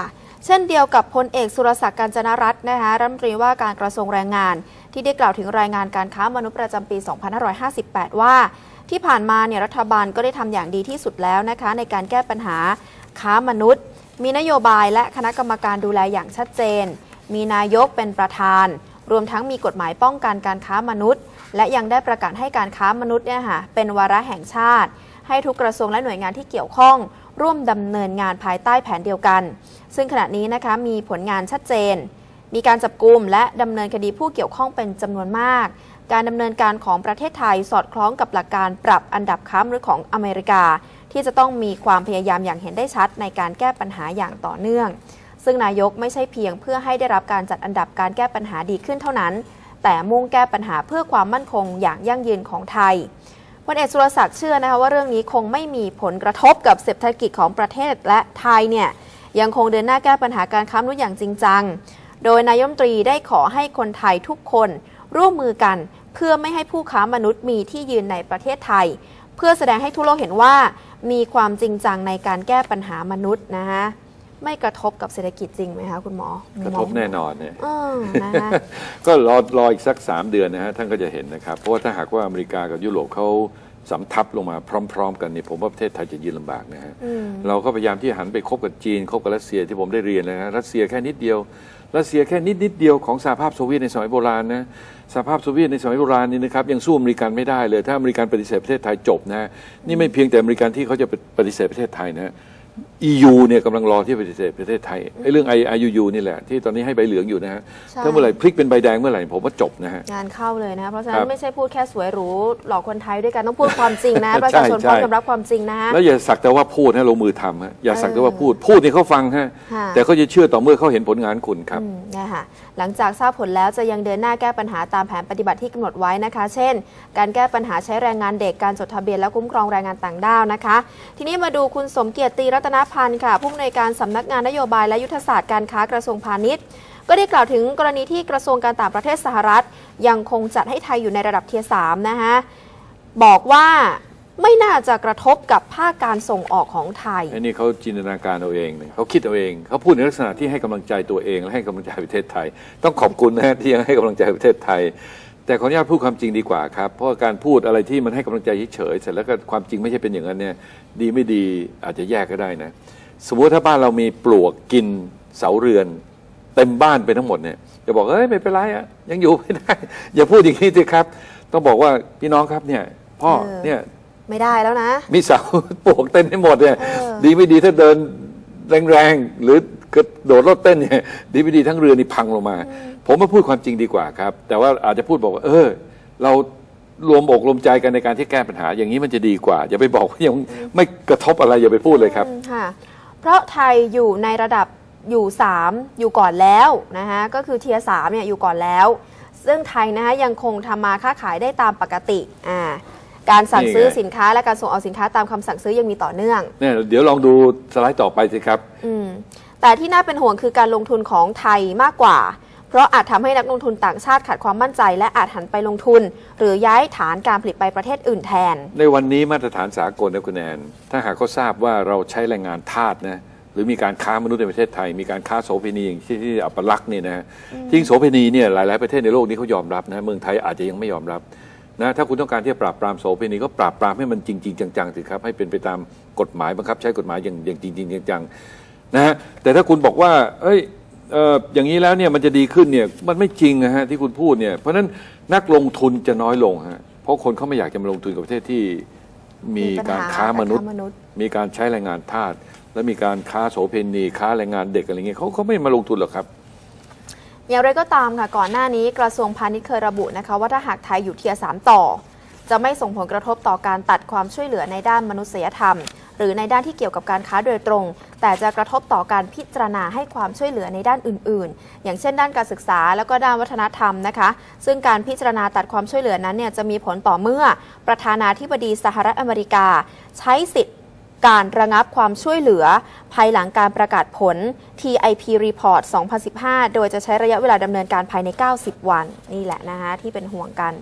เช่นเดียวกับพลเอกสุรศักดิ์ กาญจนรัตน์นะคะรัฐมนตรีว่าการกระทรวงแรงงานที่ได้กล่าวถึงรายงานการค้ามนุษย์ประจำปี สองพันห้าร้อยห้าสิบแปด ว่าที่ผ่านมาเนี่ยรัฐบาลก็ได้ทำอย่างดีที่สุดแล้วนะคะในการแก้ปัญหาค้ามนุษย์มีนโยบายและคณะกรรมการดูแลอย่างชัดเจนมีนายกเป็นประธานรวมทั้งมีกฎหมายป้องกันการค้ามนุษย์และยังได้ประกาศให้การค้ามนุษย์เนี่ยค่ะเป็นวาระแห่งชาติให้ทุกกระทรวงและหน่วยงานที่เกี่ยวข้องร่วมดำเนินงานภายใต้แผนเดียวกันซึ่งขณะนี้นะคะมีผลงานชัดเจนมีการจับกุมและดำเนินคดีผู้เกี่ยวข้องเป็นจำนวนมากการดำเนินการของประเทศไทยสอดคล้องกับหลักการปรับอันดับค้ามนุษย์ของอเมริกาที่จะต้องมีความพยายามอย่างเห็นได้ชัดในการแก้ปัญหาอย่างต่อเนื่องซึ่งนายกไม่ใช่เพียงเพื่อให้ได้รับการจัดอันดับการแก้ปัญหาดีขึ้นเท่านั้นแต่มุ่งแก้ปัญหาเพื่อความมั่นคงอย่างยั่งยืนของไทยพลเอกสุรศักดิ์เชื่อนะคะว่าเรื่องนี้คงไม่มีผลกระทบกับเศรษฐกิจของประเทศและไทยเนี่ยยังคงเดินหน้าแก้ปัญหาการค้ามนุษย์อย่างจริงจังโดยนายกรัฐมนตรีได้ขอให้คนไทยทุกคนร่วมมือกันเพื่อไม่ให้ผู้ค้ามนุษย์มีที่ยืนในประเทศไทยเพื่อแสดงให้ทั่วโลกเห็นว่ามีความจริงจังในการแก้ปัญหามนุษย์นะคะไม่กระทบกับเศรษฐกิจจริงไหมคะคุณหมอกระทบแน่นอนเนี่ยนะคะก็รอรออีกสักสามเดือนนะฮะท่านก็จะเห็นนะครับเพราะว่าถ้าหากว่าอเมริกากับยุโรปเขาสำทับลงมาพร้อมๆกันเนี่ยผมว่าประเทศไทยจะยืนลำบากนะฮะเราก็พยายามที่หันไปคบกับจีนคบกับรัสเซียที่ผมได้เรียนนะฮะรัสเซียแค่นิดเดียวรัสเซียแค่นิดนิดเดียวของสหภาพโซเวียตในสมัยโบราณนะสหภาพโซเวียตในสมัยโบราณนี่นะครับยังสู้อเมริกันไม่ได้เลยถ้าอเมริกันปฏิเสธประเทศไทยจบนะนี่ไม่เพียงแต่อเมริกันที่เขาจะปฏิเสธประเทศไทยนะ อี ยู เนี่ยกำลังรอที่ปฏิเสธประเทศไทยไอ้เรื่อง ไอ ยู ยู นี่แหละที่ตอนนี้ให้ใบเหลืองอยู่นะฮะถ้าเมื่อไหร่พลิกเป็นใบแดงเมื่อไหร่ผมว่าจบนะฮะงานเข้าเลยนะเพราะฉะนั้นไม่ใช่พูดแค่สวยหรูหลอกคนไทยด้วยกันต้องพูดความจริงนะประชาชนต้องยอมรับความจริงนะแล้วอย่าสักแต่ว่าพูดให้ลงมือทำฮะอย่าสักแต่ว่าพูดพูดนี่เขาฟังฮะแต่เขาจะเชื่อต่อเมื่อเขาเห็นผลงานคุณครับนี่ค่ะหลังจากทราบผลแล้วจะยังเดินหน้าแก้ปัญหาตามแผนปฏิบัติที่กำหนดไว้นะคะเช่นการแก้ปัญหาใช้แรงงานเด็กการจดทะเบียนและคุ้มครองแรงงานต่างด้าวนะคะทีนี้มาดูคุณสมเกียรติ ตรีรัตนพันธ์ค่ะผู้อำนวยการสำนักงานนโยบายและยุทธศาสตร์การค้ากระทรวงพาณิชย์ก็ได้กล่าวถึงกรณีที่กระทรวงการต่างประเทศสหรัฐยังคงจัดให้ไทยอยู่ในระดับเทียร์สามนะคะบอกว่าไม่น่าจะกระทบกับภาคการส่งออกของไทยอันนี้เขาจินตนาการเอาเองเขาคิดเอาเองเขาพูดในลักษณะที่ให้กำลังใจตัวเองและให้กำลังใจประเทศไทยต้องขอบคุณนะที่ยังให้กำลังใจประเทศไทยแต่ขออนุญาตพูดความจริงดีกว่าครับเพราะการพูดอะไรที่มันให้กำลังใจเฉยๆเสร็จแล้วก็ความจริงไม่ใช่เป็นอย่างนั้นเนี่ยดีไม่ดีอาจจะแยกก็ได้นะสมมติถ้าบ้านเรามีปลวกกินเสาเรือนเต็มบ้านไปทั้งหมดเนี่ยจะบอกเฮ้ยไม่เป็นไรอะยังอยู่ไม่ได้อย่าพูดอย่างนี้สิครับต้องบอกว่าพี่น้องครับเนี่ยพ่อเนี่ยไม่ได้แล้วนะมีเสาปลวกเต็มให้หมดเนี่ยดีไม่ดีถ้าเดินแรงๆหรือกระโดดรถเต้นเนี่ยดีไม่ดีทั้งเรือนี่พังลงมาผมมาพูดความจริงดีกว่าครับแต่ว่าอาจจะพูดบอกว่าเออเรารวมอกรวมใจกันในการที่แก้ปัญหาอย่างนี้มันจะดีกว่าอย่าไปบอกว่ายังไม่กระทบอะไรอย่าไปพูดเลยครับค่ะเพราะไทยอยู่ในระดับอยู่สามอยู่ก่อนแล้วนะคะก็คือเทียร์สามเนี่ยอยู่ก่อนแล้วซึ่งไทยนะคะยังคงทำมาค้าขายได้ตามปกติอ่าการสั่งซื้อสินค้าและการส่งออกสินค้าตามคำสั่งซื้อยังมีต่อเนื่องเนี่ยเดี๋ยวลองดูสไลด์ต่อไปสิครับอืมแต่ที่น่าเป็นห่วงคือการลงทุนของไทยมากกว่าเพราะอาจทำให้นักลงทุนต่างชาติขาดความมั่นใจและอาจหันไปลงทุนหรือย้ายฐานการผลิตไปประเทศอื่นแทนในวันนี้มาตรฐานสากลนะคุณแอนถ้าหากเขาทราบว่าเราใช้แรงงานทาสนะหรือมีการค้ามนุษย์ในประเทศไทยมีการค้าโสเภณีอย่างที่ที่อัปลักษณ์เนี่ยนะทิ้งโสเภณีเนี่ยหลายๆประเทศในโลกนี้เขายอมรับนะเมืองไทยอาจจะยังไม่ยอมรับนะถ้าคุณต้องการที่จะปราบปรามโสเภณีก็ปราบปรามให้มันจริงๆจังๆสิครับให้เป็นไปตามกฎหมายบังคับใช้กฎหมายอย่างอย่างจริงๆจังๆนะฮะแต่ถ้าคุณบอกว่าเอ้ยเอ่ออย่างนี้แล้วเนี่ยมันจะดีขึ้นเนี่ยมันไม่จริงนะฮะที่คุณพูดเนี่ยเพราะฉะนั้นนักลงทุนจะน้อยลงฮะเพราะคนเขาไม่อยากจะมาลงทุนกับประเทศที่มีการค้ามนุษย์มีการใช้แรงงานทาสและมีการค้าโสเภณีค้าแรงงานเด็กอะไรเงี้ยเขาเขาไม่มาลงทุนหรอกครับอย่างไรก็ตามค่ะก่อนหน้านี้กระทรวงพาณิชย์เคยระบุนะคะว่าถ้าหากไทยอยู่เทียร์สามต่อจะไม่ส่งผลกระทบต่อการตัดความช่วยเหลือในด้านมนุษยธรรมหรือในด้านที่เกี่ยวกับการค้าโดยตรงแต่จะกระทบต่อการพิจารณาให้ความช่วยเหลือในด้านอื่นๆอย่างเช่นด้านการศึกษาแล้วก็ด้านวัฒนธรรมนะคะซึ่งการพิจารณาตัดความช่วยเหลือนั้นเนี่ยจะมีผลต่อเมื่อประธานาธิบดีสหรัฐอเมริกาใช้สิทธิ์การระงับความช่วยเหลือภายหลังการประกาศผล ที ไอ พี Report สองพันสิบห้าโดยจะใช้ระยะเวลาดำเนินการภายในเก้าสิบวันนี่แหละนะคะที่เป็นห่วงกัน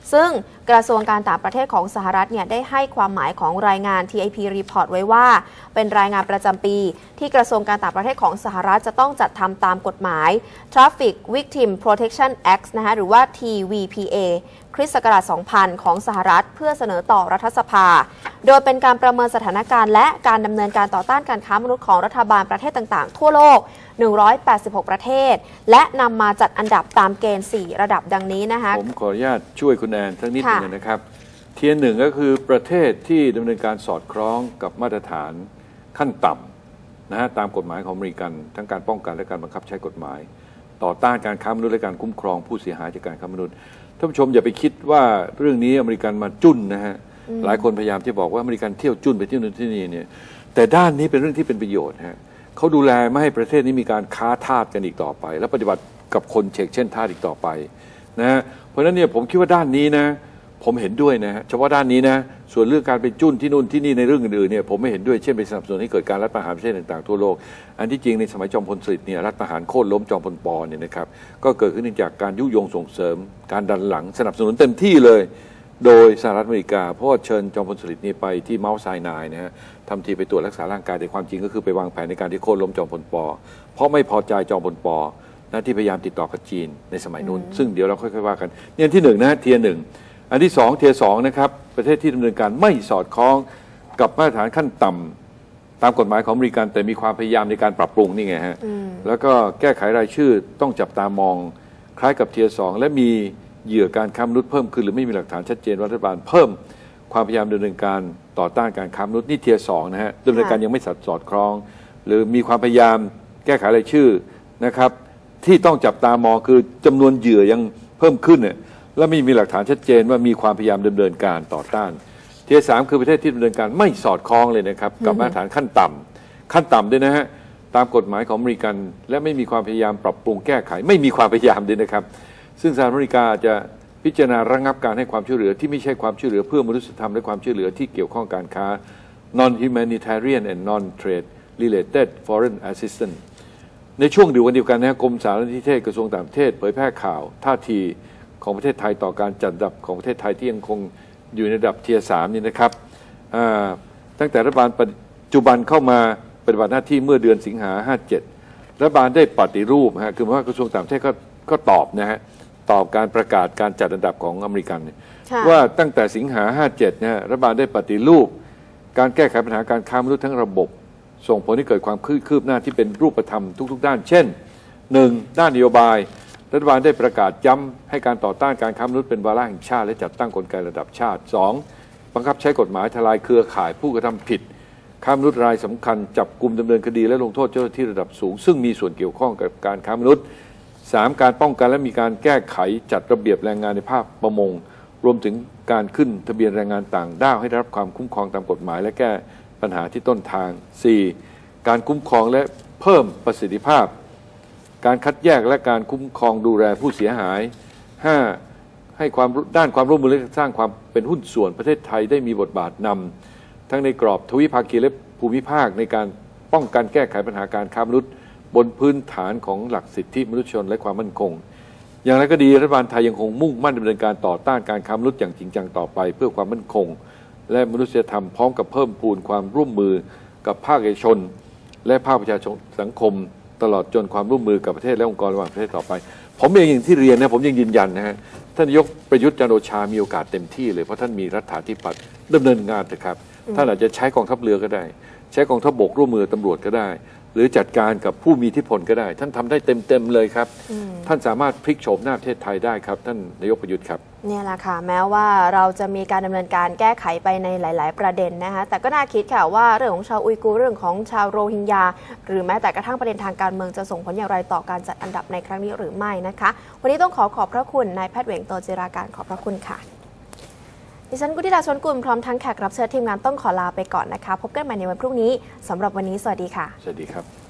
ซึ่งกระทรวงการต่างประเทศของสหรัฐเนี่ยได้ให้ความหมายของรายงาน ที ไอ พี Report ไว้ว่าเป็นรายงานประจำปีที่กระทรวงการต่างประเทศของสหรัฐจะต้องจัดทำตามกฎหมาย Traffic Victim Protection Act นะคะหรือว่า ที วี พี เอ คริสต์ศักราช สองพัน ของสหรัฐเพื่อเสนอต่อรัฐสภา โดยเป็นการประเมินสถานการณ์และการดำเนินการต่อต้านการค้ามนุษย์ของรัฐบาลประเทศต่างๆทั่วโลก หนึ่งร้อยแปดสิบหก ประเทศและนำมาจัดอันดับตามเกณฑ์ สี่ ระดับดังนี้นะคะผมขออนุญาตช่วยคุณแอนสักนิดนึงนะครับเทียร์หนึ่งก็คือประเทศที่ดำเนินการสอดคล้องกับมาตรฐานขั้นต่ำนะฮะตามกฎหมายของอเมริกันทั้งการป้องกันและการบังคับใช้กฎหมายต่อต้านการค้ามนุษย์และการคุ้มครองผู้เสียหายจากการค้ามนุษย์ท่านผู้ชมอย่าไปคิดว่าเรื่องนี้อเมริกันมาจุ้นนะฮะหลายคนพยายามที่บอกว่าอเมริกันเที่ยวจุ้นไปที่นู่นที่นี่เนี่ยแต่ด้านนี้เป็นเรื่องที่เป็นประโยชน์ฮะเขาดูแลไม่ให้ประเทศนี้มีการค้าทาสกันอีกต่อไปและปฏิบัติกับคนเช็กเช่นทาสอีกต่อไปนะฮะเพราะฉะนั้นเนี่ยผมคิดว่าด้านนี้นะผมเห็นด้วยนะฮะเฉพาะด้านนี้นะส่วนเรื่องการไปจุ้นที่นู่นที่นี่ในเรื่องอื่นๆเนี่ยผมไม่เห็นด้วยเช่นไปสนับสนุนให้เกิดการรัฐประหารประเทศต่างๆทั่วโลกอันที่จริงในสมัยจอมพลสฤษดิ์เนี่ยรัฐประหารโค่นล้มจอมพลปเนี่ยนะครับก็เกิดขึ้นจากการยุยงส่งเสริมการดันหลังสนับสนุนเต็มที่เลยโดยสหรัฐอเมริกาเพราะเชิญจอมพลสฤษดิ์นี่ไปที่เมาส์ไซนายนะฮะทำทีไปตรวจรักษาร่างกายแต่ความจริงก็คือไปวางแผนในการที่โค่นล้มจอมพลปเพราะไม่พอใจจอมพลปนะที่พยายามติดต่อกับจีนในสมัยนู้นซึ่งเดี๋ยวเราค่อยๆว่ากันเนี่ยที่หนึ่งนะเทียร์หนึ่งอันที่สองเทียร์สองนะครับประเทศที่ดำเนินการไม่สอดคล้องกับมาตรฐานขั้นต่ำตามกฎหมายของอเมริกันแต่มีความพยายามในการปรับปรุงนี่ไงฮะแล้วก็แก้ไขรายชื่อต้องจับตามองคล้ายกับเทียร์สองและมีเหยื่อการค้ามนุษย์เพิ่มขึ้นหรือไม่มีหลักฐานชัดเจนว่ารัฐบาลเพิ่มความพยายามดำเนินการต่อต้านการค้ามนุษย์นี่เทียร์สองนะฮะดำเนินการยังไม่สอดคล้องหรือมีความพยายามแก้ไขรายชื่อนะครับที่ต้องจับตามองคือจำนวนเหยื่อยังเพิ่มขึ้นเนี่ยและไม่มีหลักฐานชัดเจนว่ามีความพยายามดำเนินการต่อต้านเทียร์สามคือประเทศที่ดำเนินการไม่สอดคล้องเลยนะครับกับมาตรฐานขั้นต่ำขั้นต่ำด้วยนะฮะตามกฎหมายของอเมริกันและไม่มีความพยายามปรับปรุงแก้ไขไม่มีความพยายามด้วยนะครับซึ่งสหรัฐอเมริกาจะพิจารณาระงับการให้ความช่วยเหลือที่ไม่ใช่ความช่วยเหลือเพื่อมนุษยธรรมและความช่วยเหลือที่เกี่ยวข้องการค้า non-humanitarian and non-trade related foreign assistance ในช่วงเดียวกันเดียวกันนะกรมสารนิเทศกระทรวงต่างประเทศเผยแพร่ข่าวท่าทีของประเทศไทยต่อการจัดอันดับของประเทศไทยที่ยังคงอยู่ในระดับเทียร์สามนี่นะครับตั้งแต่รัฐบาลปัจจุบันเข้ามาปฏิบัติหน้าที่เมื่อเดือนสิงหาห้าเจ็ดรัฐบาลได้ปฏิรูปฮะคือว่ากระทรวงต่างประเทศก็ก็ตอบนะฮะตอบการประกาศการจัดอันดับของอเมริกันว่าตั้งแต่สิงหาห้าเจ็ดนะรัฐบาลได้ปฏิรูปการแก้ไขปัญหาการค้ามนุษย์ทั้งระบบส่งผลให้เกิดความคืบหน้าที่เป็นรูปธรรมทุกๆด้านเช่นหนึ่งด้านนโยบายรัฐบาลได้ประกาศย้ำให้การต่อต้านการค้ามนุษย์เป็นวาระแห่งชาติและจัดตั้งกลไกระดับชาติ สอง บังคับใช้กฎหมายทลายเครือข่ายผู้กระทำผิดค้ามนุษย์รายสำคัญจับกุมดำเนินคดีและลงโทษเจ้าหน้าที่ระดับสูงซึ่งมีส่วนเกี่ยวข้องกับการค้ามนุษย์ สาม การป้องกันและมีการแก้ไขจัดระเบียบแรงงานในภาคประมงรวมถึงการขึ้นทะเบียนแรงงานต่างด้าวให้ได้รับความคุ้มครองตามกฎหมายและแก้ปัญหาที่ต้นทาง สี่ การคุ้มครองและเพิ่มประสิทธิภาพการคัดแยกและการคุ้มครองดูแลผู้เสียหาย ห้า ให้ความด้านความร่วมมือและสร้างความเป็นหุ้นส่วนประเทศไทยได้มีบทบาทนำทั้งในกรอบทวิภาคีและภูมิภาคในการป้องกันแก้ไขปัญหาการค้ามนุษย์บนพื้นฐานของหลักสิทธิมนุษยชนและความมั่นคงอย่างไรก็ดีรัฐบาลไทยยังคงมุ่งมั่นดำเนินการต่อต้านการค้ามนุษย์อย่างจริงจังต่อไปเพื่อความมั่นคงและมนุษยธรรมพร้อมกับเพิ่มพูนความร่วมมือกับภาคเอกชนและภาคประชาชนสังคมตลอดจนความร่วมมือกับประเทศและองค์กรระหว่างประเทศต่อไปผมเองอย่างที่เรียนนะผมยังยืนยันนะฮะท่านนายกประยุทธ์จันทร์โอชามีโอกาสเต็มที่เลยเพราะท่านมีรัฐาธิปัตย์ดำเนินงานนะครับท่านอาจจะใช้กองทัพเรือก็ได้ใช้กองทัพบกร่วมมือตำรวจก็ได้หรือจัดการกับผู้มีอิทธิพลก็ได้ท่านทำได้เต็มๆเลยครับท่านสามารถพลิกโฉมหน้าประเทศไทยได้ครับท่านนายกประยุทธ์ครับเนี่ยแหละค่ะแม้ว่าเราจะมีการดำเนินการแก้ไขไปในหลายๆประเด็นนะคะแต่ก็น่าคิดค่ะว่าเรื่องของชาวอุยกูร์เรื่องของชาวโรฮิงญาหรือแม้แต่กระทั่งประเด็นทางการเมืองจะส่งผลอย่างไรต่อการจัดอันดับในครั้งนี้หรือไม่นะคะวันนี้ต้องขอขอบพระคุณนายแพทย์เหวงโตจิราการขอบพระคุณค่ะดิฉันกุธิดาชวนกุลพร้อมทั้งแขกรับเชิญทีมงานต้องขอลาไปก่อนนะคะพบกันใหม่ในวันพรุ่งนี้สำหรับวันนี้สวัสดีค่ะสวัสดีครับ